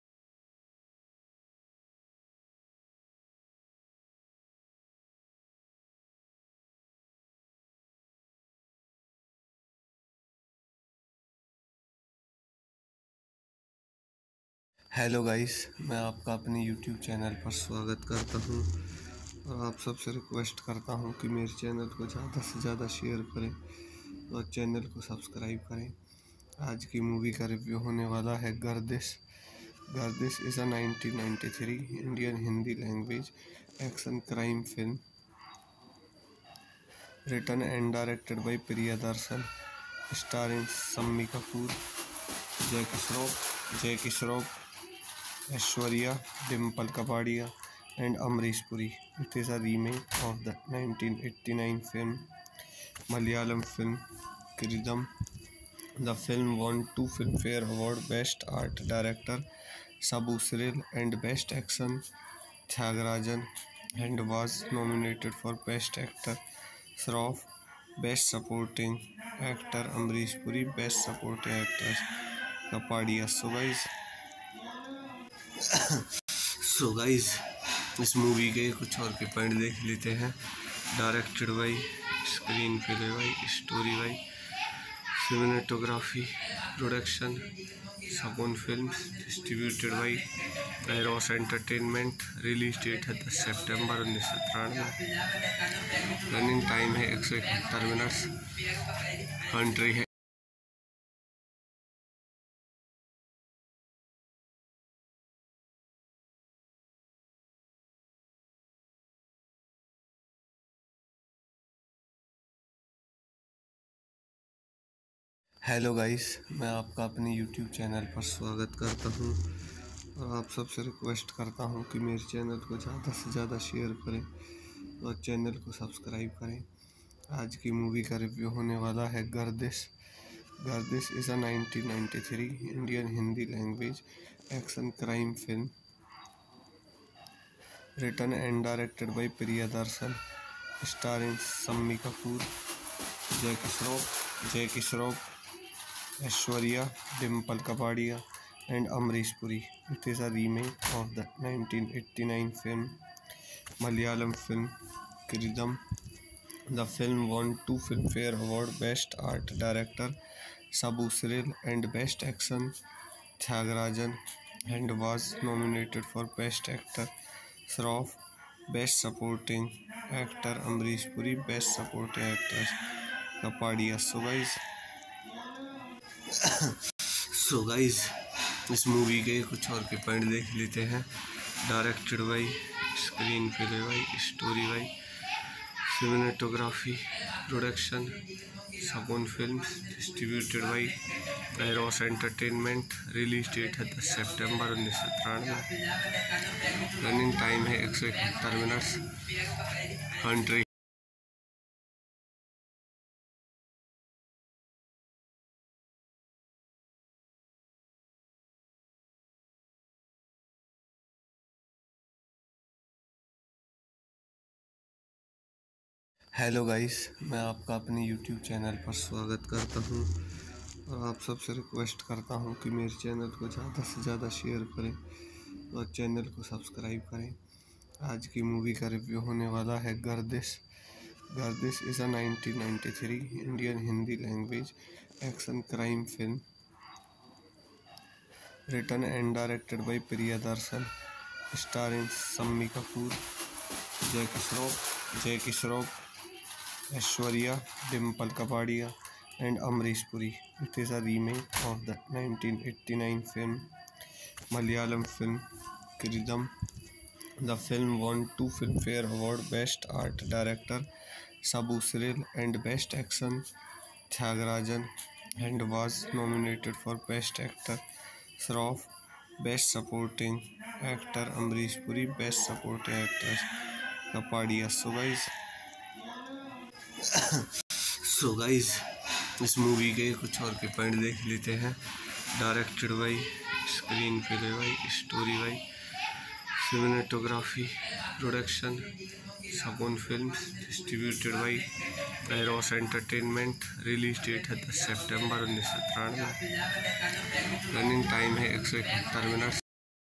हेलो गाइस, मैं आपका अपने यूट्यूब चैनल पर स्वागत करता हूं और आप सबसे रिक्वेस्ट करता हूं कि मेरे चैनल को ज़्यादा से ज़्यादा शेयर करें और चैनल को सब्सक्राइब करें। आज की मूवी का रिव्यू होने वाला है Gardish. Gardish is a 1993 Indian Hindi language action crime film written and directed by Priyadarshan, starring Sammi Kapoor, Jackie Shroff, Aishwarya, Dimple Kapadia, and Amrish Puri. It is a remake of the 1989 film Malayalam film Kiridam. The film won 2 Filmfare Award Best Art Director Sabu Cyril and Best Action Tyagarajan, and was nominated for Best Actor Shroff, Best Supporting Actor Amrish Puri, Best Supporting Actress Kapadia. So guys, इस मूवी के कुछ और के पॉइंट देख लेते हैं। Directed by, screenplay by, story by, cinematography, production Sagun films, distributed by arrows entertainment. Release date है 10 सितंबर 1993। रनिंग टाइम है 171 मिनट्स। कंट्री है हेलो गाइस, मैं आपका अपने यूट्यूब चैनल पर स्वागत करता हूं और आप सबसे रिक्वेस्ट करता हूं कि मेरे चैनल को ज़्यादा से ज़्यादा शेयर करें और चैनल को सब्सक्राइब करें। आज की मूवी का रिव्यू होने वाला है Gardish. Gardish is a 1993 Indian Hindi language action crime film written and directed by Priyadarshan, starring Sammi Kapoor, Jackie Shroff, Aishwarya, Dimple Kapadia, and Amrish Puri. It is a remake of the 1989 film Malayalam film Kiridam. The film won 2 Filmfare Award Best Art Director Sabu Cyril and Best Action Tyagarajan, and was nominated for Best Actor Shroff, Best Supporting Actor Amrish Puri, Best Supporting Actress Kapadia. So guys, इस मूवी के कुछ और के पॉइंट देख लेते हैं। Directed by, screenplay by, story by, cinematography, production Sagun films, distributed by arrows entertainment. Release date है 10 सितंबर 1993। रनिंग टाइम है 171 मिनट्स। कंट्री हेलो गाइस, मैं आपका अपने यूट्यूब चैनल पर स्वागत करता हूं और आप सबसे रिक्वेस्ट करता हूं कि मेरे चैनल को ज़्यादा से ज़्यादा शेयर करें और चैनल को सब्सक्राइब करें। आज की मूवी का रिव्यू होने वाला है Gardish. Gardish is a 1993 Indian Hindi language action crime film written and directed by Priyadarshan, starring Sammi Kapoor, Jackie Shroff, Aishwarya, Dimple Kapadia, and Amrish Puri. It is a remake of the 1989 film Malayalam film Kiridam. The film won two Filmfare Award Best Art Director Sabu Cyril and Best Action Tyagarajan and was nominated for Best Actor Shroff, Best Supporting Actor Amrish Puri, Best Supporting Actress Kapadia. So guys, इस मूवी के कुछ और के पॉइंट देख लेते हैं। Directed by, screenplay by, story by, cinematography, production Sagun films, distributed by arrows entertainment. Release date है 10 सितंबर 1993। रनिंग टाइम है 171 मिनट।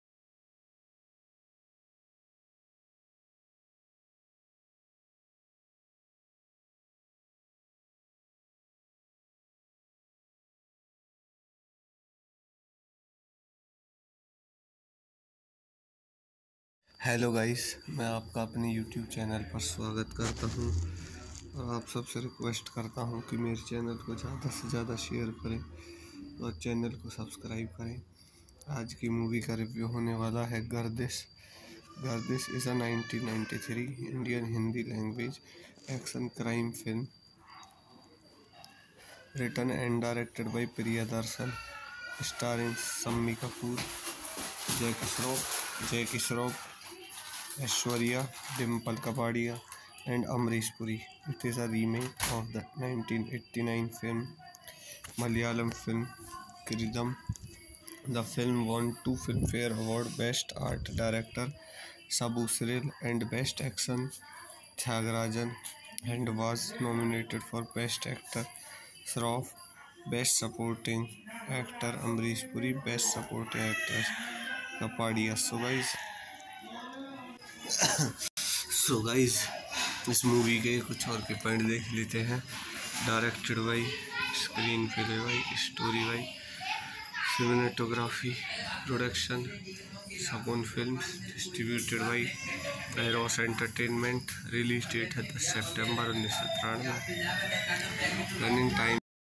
हेलो गाइस, मैं आपका अपने यूट्यूब चैनल पर स्वागत करता हूं और आप सबसे रिक्वेस्ट करता हूं कि मेरे चैनल को ज़्यादा से ज़्यादा शेयर करें और चैनल को सब्सक्राइब करें। आज की मूवी का रिव्यू होने वाला है Gardish. Gardish is a 1993 Indian Hindi language action crime film written and directed by Priyadarshan, starring Sammi Kapoor, Jackie Shroff, Aishwarya, Dimple Kapadia, and Amrish Puri. It is a remake of the 1989 film Malayalam film Kiridam. The film won two Filmfare Award Best Art Director Sabu Cyril and Best Action Tyagarajan and was nominated for Best Actor Shroff, Best Supporting Actor Amrish Puri, Best Supporting Actress Kapadia. So guys, इस मूवी के कुछ और के पॉइंट देख लेते हैं। Directed by, screenplay by, story by, cinematography, production Sagun films, distributed by arrows entertainment. Release date है 10 सितंबर 1993। रनिंग टाइम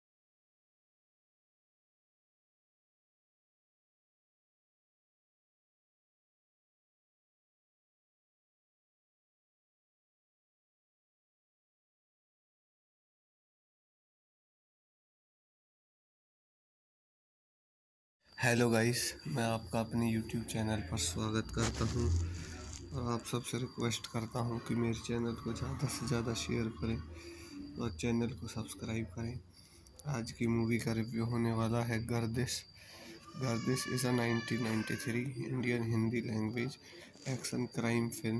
हेलो गाइस, मैं आपका अपने यूट्यूब चैनल पर स्वागत करता हूं और आप सबसे रिक्वेस्ट करता हूं कि मेरे चैनल को ज़्यादा से ज़्यादा शेयर करें और चैनल को सब्सक्राइब करें। आज की मूवी का रिव्यू होने वाला है Gardish. Gardish is a 1993 Indian Hindi language action crime film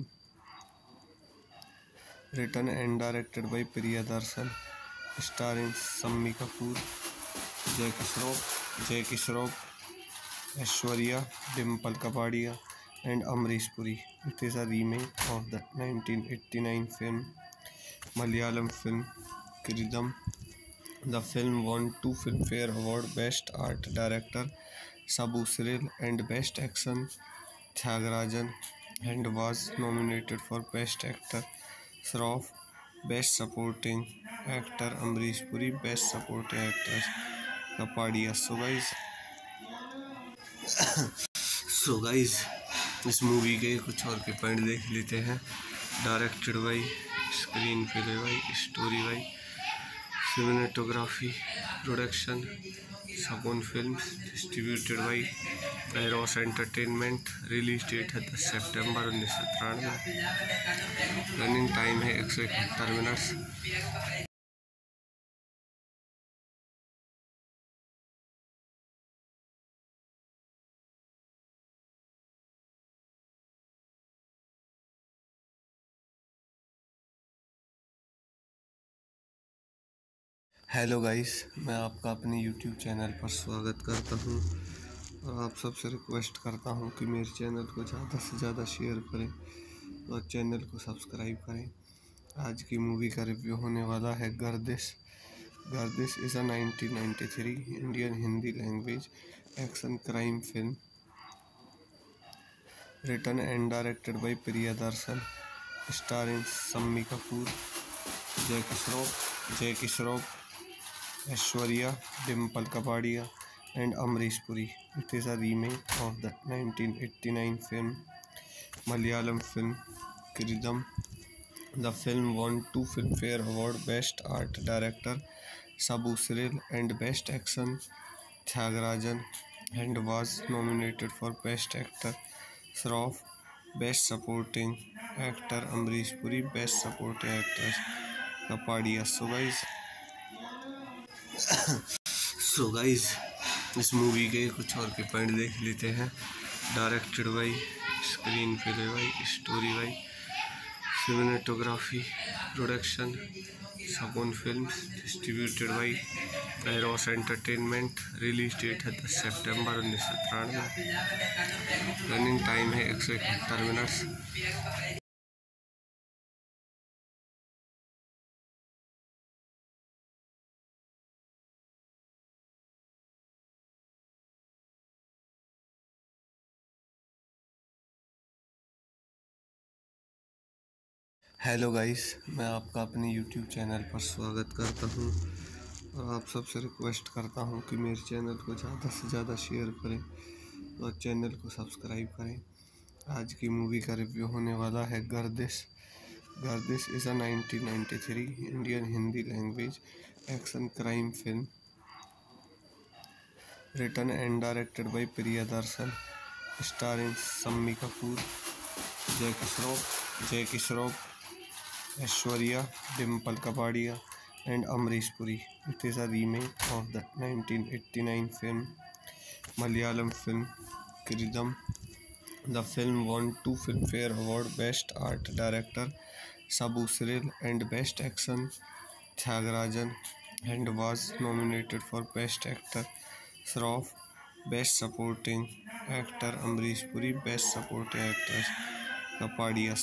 written and directed by Priyadarshan, starring Sammi Kapoor, Jackie Shroff, Aishwarya, Dimple Kapadia, and Amrish Puri. It is a remake of the 1989 film Malayalam film Kiridam. The film won two Filmfare Award Best Art Director Sabu Cyril and Best Action Tyagarajan and was nominated for Best Actor Shroff, Best Supporting Actor Amrish Puri, Best Supporting Actress Kapadia. So guys, इस मूवी के कुछ और के पॉइंट देख लेते हैं। Directed by, screenplay by, story by, cinematography, production Sagun films, distributed by arrows entertainment. Release date है 10 सितंबर 1993। रनिंग टाइम है 171 मिनट। हेलो गाइस, मैं आपका अपने यूट्यूब चैनल पर स्वागत करता हूं और आप सबसे रिक्वेस्ट करता हूं कि मेरे चैनल को ज़्यादा से ज़्यादा शेयर करें और चैनल को सब्सक्राइब करें। आज की मूवी का रिव्यू होने वाला है Gardish. Gardish is a 1993 Indian Hindi language action crime film written and directed by Priyadarshan, starring Sammi Kapoor, Jackie Shroff, Aishwarya, Dimple Kapadia, and Amrish Puri. It is a remake of the 1989 film Malayalam film Kiridam. The film won 2 Filmfare Award Best Art Director Sabu Cyril and Best Action Tyagarajan, and was nominated for Best Actor Shroff, Best Supporting Actor Amrish Puri, Best Supporting Actress Kapadia. So guys, इस मूवी के कुछ और के पॉइंट देख लेते हैं। Directed by, screenplay by, story by, cinematography, production सबून films, distributed by arrows entertainment. Release date है 10 सितंबर 1993। रनिंग टाइम है 171 मिनट्स। हेलो गाइस, मैं आपका अपने यूट्यूब चैनल पर स्वागत करता हूं और आप सबसे रिक्वेस्ट करता हूं कि मेरे चैनल को ज़्यादा से ज़्यादा शेयर करें और चैनल को सब्सक्राइब करें। आज की मूवी का रिव्यू होने वाला है Gardish. Gardish is a 1993 Indian Hindi language action crime film written and directed by Priyadarshan, starring Sammi Kapoor, Jackie Shroff, Aishwarya, Dimple Kapadia, and Amrish Puri. It is a remake of the 1989 film Malayalam film Kiridam. The film won 2 Filmfare Award Best Art Director Sabu Cyril and Best Action Tyagarajan, and was nominated for Best Actor Shroff, Best Supporting Actor Amrish Puri, Best Supporting Actress Kapadia.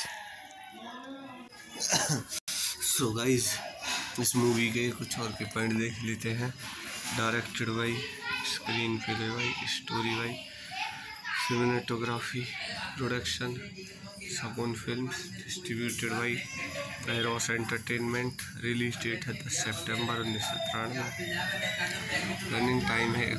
So guys, इस मूवी के कुछ और के पॉइंट देख लेते हैं। Directed by, screenplay by, story by, cinematography, production सबून films, distributed by arrows entertainment. Release date है 10 सितंबर 1993। रनिंग टाइम है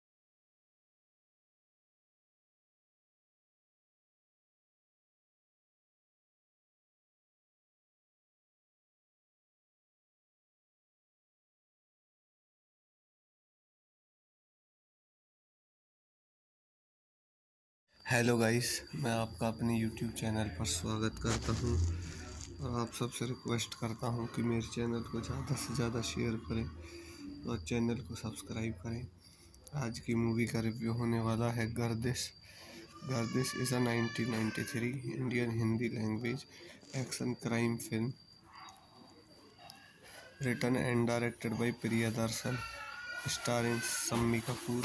हेलो गाइस, मैं आपका अपने यूट्यूब चैनल पर स्वागत करता हूं और आप सबसे रिक्वेस्ट करता हूं कि मेरे चैनल को ज़्यादा से ज़्यादा शेयर करें और चैनल को सब्सक्राइब करें। आज की मूवी का रिव्यू होने वाला है Gardish. Gardish is a 1993 Indian Hindi language action crime film written and directed by Priyadarshan, starring Sammi Kapoor,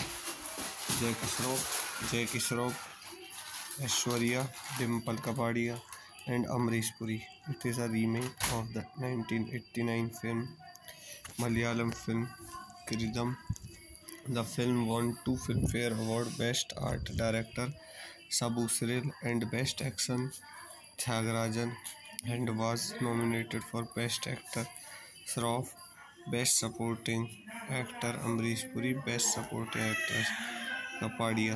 Jackie Shroff, Aishwarya, Dimple Kapadia, and Amrish Puri. It is a remake of the 1989 film Malayalam film Kiridam. The film won 2 Filmfare Award Best Art Director Sabu Cyril and Best Action Tyagarajan, and was nominated for Best Actor Shroff, Best Supporting Actor Amrish Puri, Best Supporting Actress Kapadia.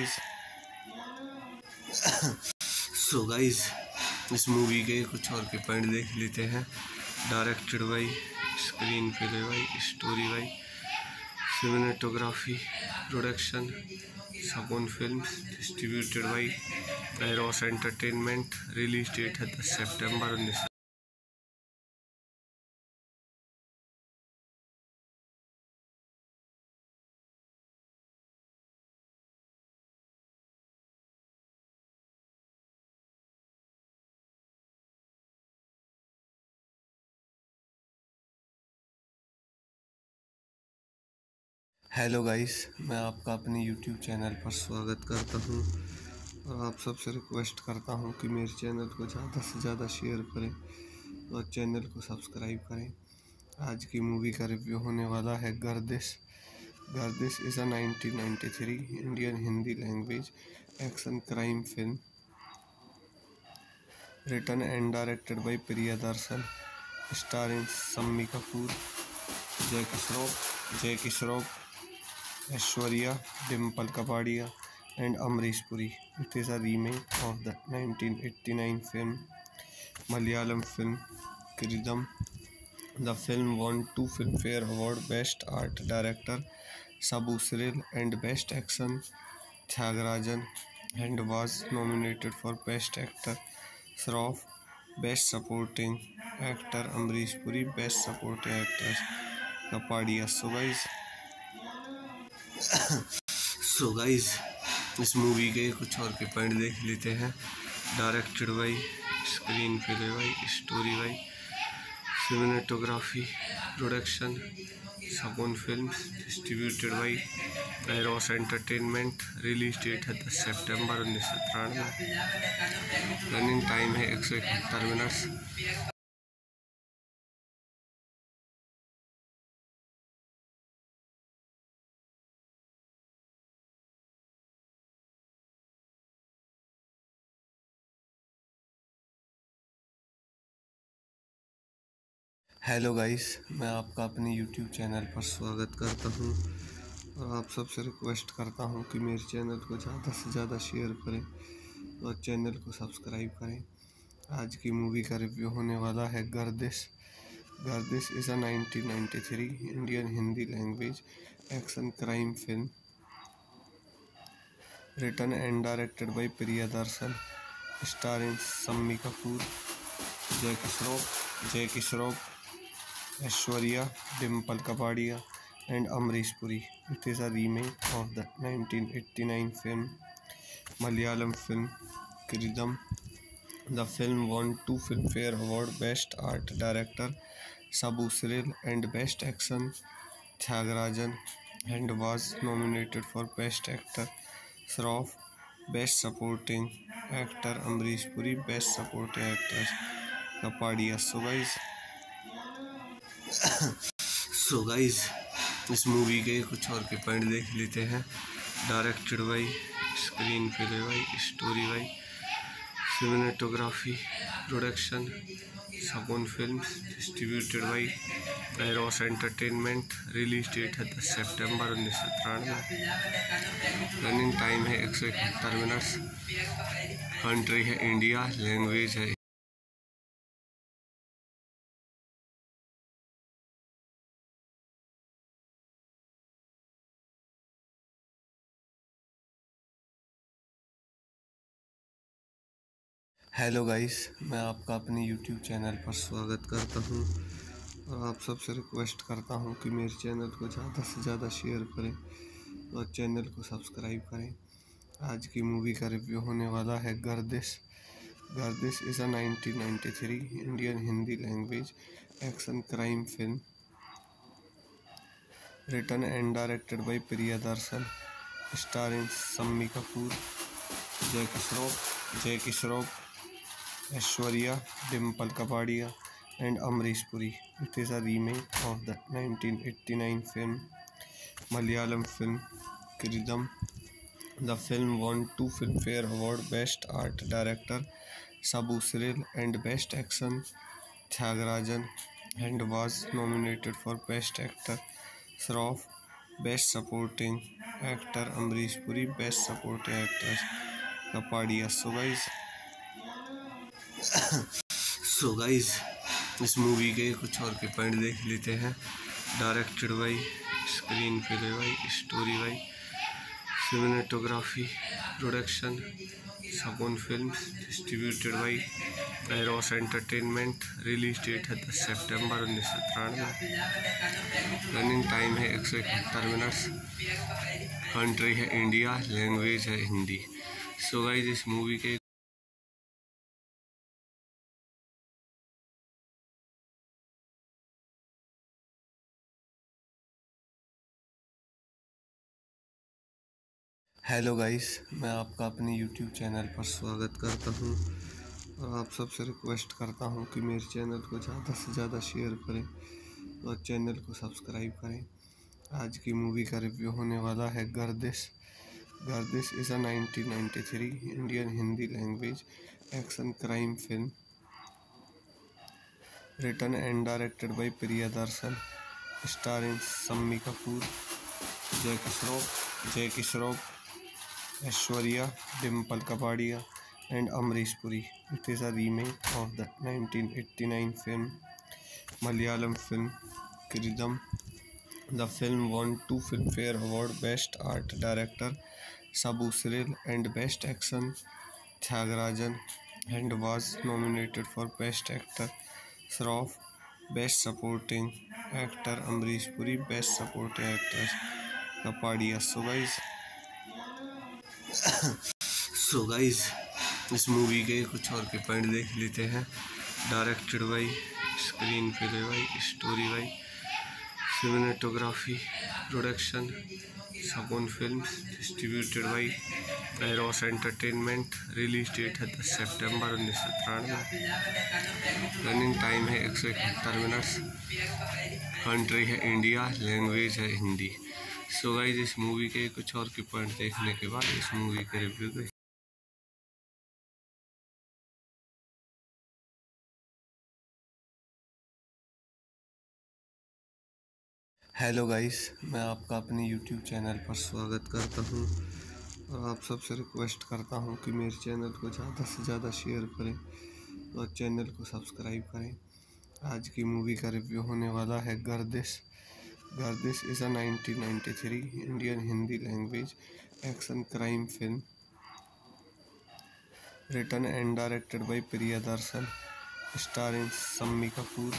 So guys, इस मूवी के कुछ और के पॉइंट देख लेते हैं। Directed by, screenplay by, story by, cinematography, production सबून films, distributed by arrows entertainment. Release date है 10 सितंबर 19। हेलो गाइस, मैं आपका अपने यूट्यूब चैनल पर स्वागत करता हूं और आप सबसे रिक्वेस्ट करता हूं कि मेरे चैनल को ज़्यादा से ज़्यादा शेयर करें और चैनल को सब्सक्राइब करें। आज की मूवी का रिव्यू होने वाला है Gardish. Gardish is a 1993 Indian Hindi language action crime film written and directed by Priyadarshan, starring Sammi Kapoor, Jackie Shroff, Aishwarya, Dimple Kapadia, and Amrish Puri. It is a remake of the 1989 film Malayalam film Kiridam. The film won 2 Filmfare Award Best Art Director Sabu Cyril and Best Action Tyagarajan, and was nominated for Best Actor Shroff, Best Supporting Actor Amrish Puri, Best Supporting Actress Kapadia. So guys, इस मूवी के कुछ और के पॉइंट देख लेते हैं। Directed by, screenplay by, story by, cinematography, production सबून films, distributed by arrows entertainment. Release date है 10 सितंबर 1993। रनिंग टाइम है 171 मिनट्स। हेलो गाइस, मैं आपका अपने यूट्यूब चैनल पर स्वागत करता हूं और आप सबसे रिक्वेस्ट करता हूं कि मेरे चैनल को ज़्यादा से ज़्यादा शेयर करें और चैनल को सब्सक्राइब करें। आज की मूवी का रिव्यू होने वाला है Gardish. Gardish is a 1993 Indian Hindi language action crime film written and directed by Priyadarshan, starring Sammi Kapoor, Jackie Shroff, Aishwarya, Dimple Kapadia, and Amrish Puri. It is a remake of the 1989 film Malayalam film Kiridam. The film won 2 Filmfare Award Best Art Director Sabu Cyril and Best Action Tyagarajan, and was nominated for Best Actor Shroff, Best Supporting Actor Amrish Puri, Best Supporting Actress Kapadia. So guys, इस मूवी के कुछ और के पॉइंट देख लेते हैं। Directed by, screenplay by, story by, cinematography, production सबून films, distributed by arrows entertainment. Release date है 10 सितंबर 1993। रनिंग टाइम है 171 मिनट्स। कंट्री है इंडिया, लैंग्वेज है हेलो गाइस, मैं आपका अपने यूट्यूब चैनल पर स्वागत करता हूं और आप सबसे रिक्वेस्ट करता हूं कि मेरे चैनल को ज़्यादा से ज़्यादा शेयर करें और चैनल को सब्सक्राइब करें। आज की मूवी का रिव्यू होने वाला है Gardish. Gardish is a 1993 Indian Hindi language action crime film written and directed by Priyadarshan, starring Sammi Kapoor, Jackie Shroff, Aishwarya, Dimple Kapadia, and Amrish Puri. It is a remake of the 1989 film Malayalam film Kiridam. The film won 2 Filmfare Award Best Art Director Sabu Cyril and Best Action Tyagarajan, and was nominated for Best Actor Shroff, Best Supporting Actor Amrish Puri, Best Supporting Actress Kapadia. So guys, इस मूवी के कुछ और के पॉइंट देख लेते हैं। Directed by, screenplay by, story by, cinematography, production सबून films, distributed by arrows entertainment. Release date है 10 सितंबर 1993। रनिंग टाइम है 171 मिनट्स। कंट्री है इंडिया, लैंग्वेज है हिंदी। सो गाइस, इस मूवी के हेलो गाइस, मैं आपका अपने यूट्यूब चैनल पर स्वागत करता हूं और आप सबसे रिक्वेस्ट करता हूं कि मेरे चैनल को ज़्यादा से ज़्यादा शेयर करें और चैनल को सब्सक्राइब करें। आज की मूवी का रिव्यू होने वाला है Gardish. Gardish is a 1993 Indian Hindi language action crime film written and directed by Priyadarshan, starring Sammi Kapoor, Jackie Shroff, Aishwarya, Dimple Kapadia, and Amrish Puri. It is a remake of the 1989 film Malayalam film Kiridam. The film won 2 Filmfare Award Best Art Director Sabu Cyril and Best Action Tyagarajan, and was nominated for Best Actor Shroff, Best Supporting Actor Amrish Puri, Best Supporting Actress Kapadia. So guys, इस मूवी के कुछ और के पॉइंट देख लेते हैं। Directed by, screenplay by, story by, cinematography, production Sagun films, distributed by arrows entertainment. Release date है 10 सितंबर 1993। रनिंग टाइम है 171 मिनट्स। कंट्री है इंडिया, लैंग्वेज है हिंदी। सो गाइस, इस मूवी के कुछ और के पॉइंट देखने के बाद इस मूवी के रिव्यू के हेलो गाइस, मैं आपका अपने यूट्यूब चैनल पर स्वागत करता हूं और आप सबसे रिक्वेस्ट करता हूं कि मेरे चैनल को ज़्यादा से ज़्यादा शेयर करें और चैनल को सब्सक्राइब करें। आज की मूवी का रिव्यू होने वाला है Gardish. Gardish is a 1993 Indian Hindi language action crime film written and directed by Priyadarshan, starring Sammi Kapoor,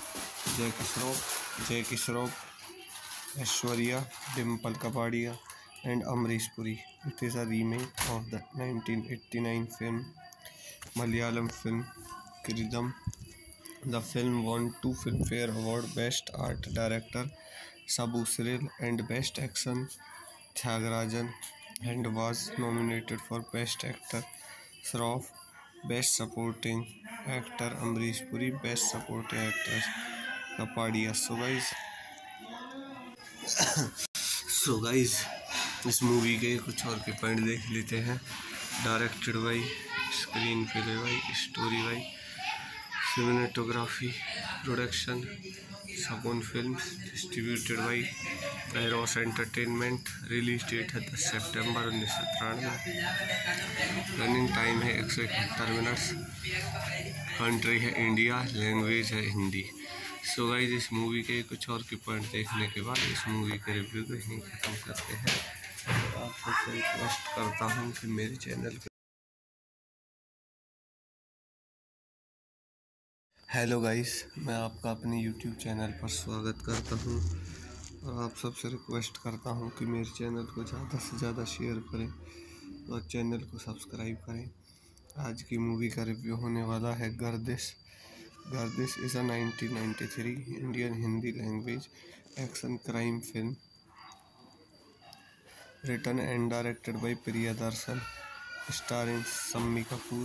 Jackie Shroff, Aishwarya, Dimple Kapadia, and Amrish Puri. It is a remake of the 1989 film Malayalam film Kiridam. The film won 2 Filmfare Award Best Art Director Sabu Cyril and Best Action Tyagarajan, and was nominated for Best Actor Shroff, Best Supporting Actor Amrish Puri, Best Supporting Actress Kapadia. So guys, इस मूवी के कुछ और के पॉइंट देख लेते हैं। Directed by, screenplay by, story by, cinematography, production Sagun films, distributed by arrows entertainment. Release date है 10 सितंबर 1993। रनिंग टाइम है 171 मिनट्स। कंट्री है इंडिया, लैंग्वेज है हिंदी। सो गाइस, इस मूवी के कुछ और के पॉइंट देखने के बाद इस मूवी के रिव्यू को यहीं ख़त्म करते हैं। आप सबसे रिक्वेस्ट करता हूँ कि मेरे चैनल को हेलो गाइस, मैं आपका अपने यूट्यूब चैनल पर स्वागत करता हूं और आप सबसे रिक्वेस्ट करता हूं कि मेरे चैनल को ज़्यादा से ज़्यादा शेयर करें और चैनल को सब्सक्राइब करें। आज की मूवी का रिव्यू होने वाला है Gardish. Gardish is a 1993 Indian Hindi language action crime film written and directed by Priyadarshan, starring Sammi Kapoor,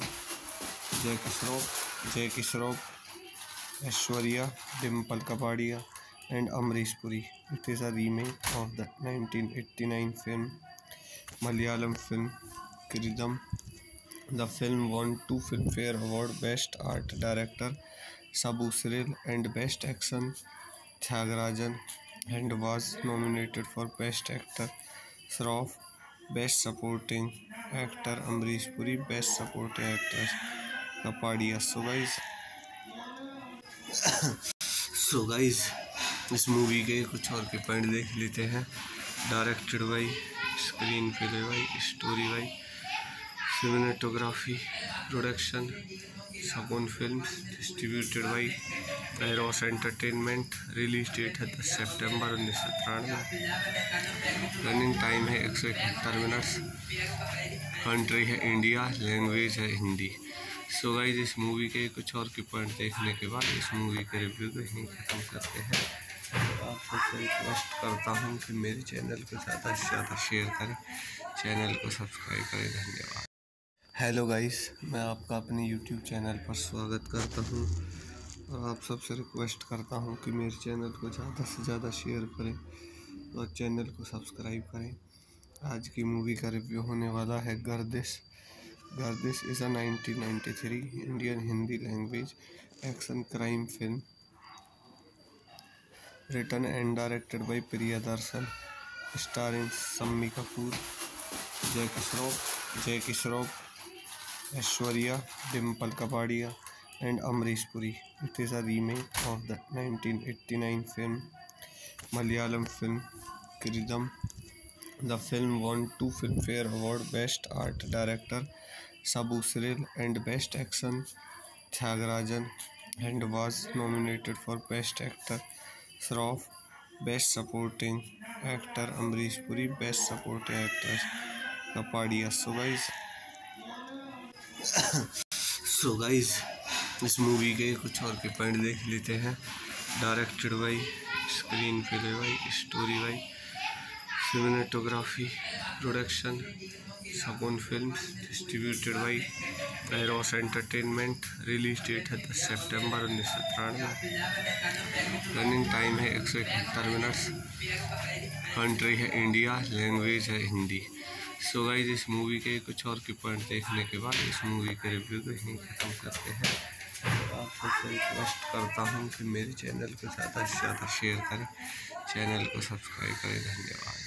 Jackie Shroff, Aishwarya, Dimple Kapadia, and Amrish Puri. It is a remake of the 1989 film Malayalam film Kiridam. The film won 2 Filmfare Award Best Art Director Sabu Cyril and Best Action Tyagarajan, and was nominated for Best Actor Shroff, Best Supporting Actor Amrish Puri, Best Supporting Actress Kapadia. So guys, इस मूवी के कुछ और के पॉइंट देख लेते हैं। Directed by, screenplay by, story by, cinematography, production Sagun films, distributed by arrows entertainment. Release date है 10 सितंबर 1993। रनिंग टाइम है 171 मिनट्स। कंट्री है इंडिया, लैंग्वेज है हिंदी। सो गाइस, इस मूवी के कुछ और के पॉइंट देखने के बाद इस मूवी के रिव्यू को यहीं ख़त्म करते हैं। आप सबसे रिक्वेस्ट करता हूँ कि मेरे चैनल को ज़्यादा से ज़्यादा शेयर करें, चैनल को सब्सक्राइब करें। धन्यवाद। हेलो गाइस, मैं आपका अपने यूट्यूब चैनल पर स्वागत करता हूँ और आप सबसे रिक्वेस्ट करता हूँ कि मेरे चैनल को ज़्यादा से ज़्यादा शेयर करें और चैनल को सब्सक्राइब करें। आज की मूवी का रिव्यू होने वाला है Gardish. Gardish is a 1993 Indian Hindi language action crime film written and directed by Priyadarshan, starring Sammi Kapoor, Jackie Shroff, Aishwarya, Dimple Kapadia, and Amrish Puri. It is a remake of the 1989 film Malayalam film Kiridam. The film won 2 Filmfare Award: Best Art Director Sabu Cyril and Best Action Tyagarajan, and was nominated for Best Actor Shroff, Best Supporting Actor Amrish Puri, Best Supporting Actress Kapadia. So guys, इस मूवी के कुछ और के पॉइंट देख लेते हैं। Directed by, screenplay by, story by, cinematography, production Sagun films, distributed by arrows entertainment. Release date है 10 सितंबर 1993। रनिंग टाइम है 171 मिनट्स। कंट्री है इंडिया, लैंग्वेज है हिंदी। सो गाइस, इस मूवी के कुछ और के पॉइंट देखने के बाद इस मूवी के रिव्यू को यहीं ख़त्म करते हैं। आप सबसे रिक्वेस्ट करता हूँ कि मेरे चैनल को ज़्यादा से ज़्यादा शेयर करें, चैनल को सब्सक्राइब करें। धन्यवाद।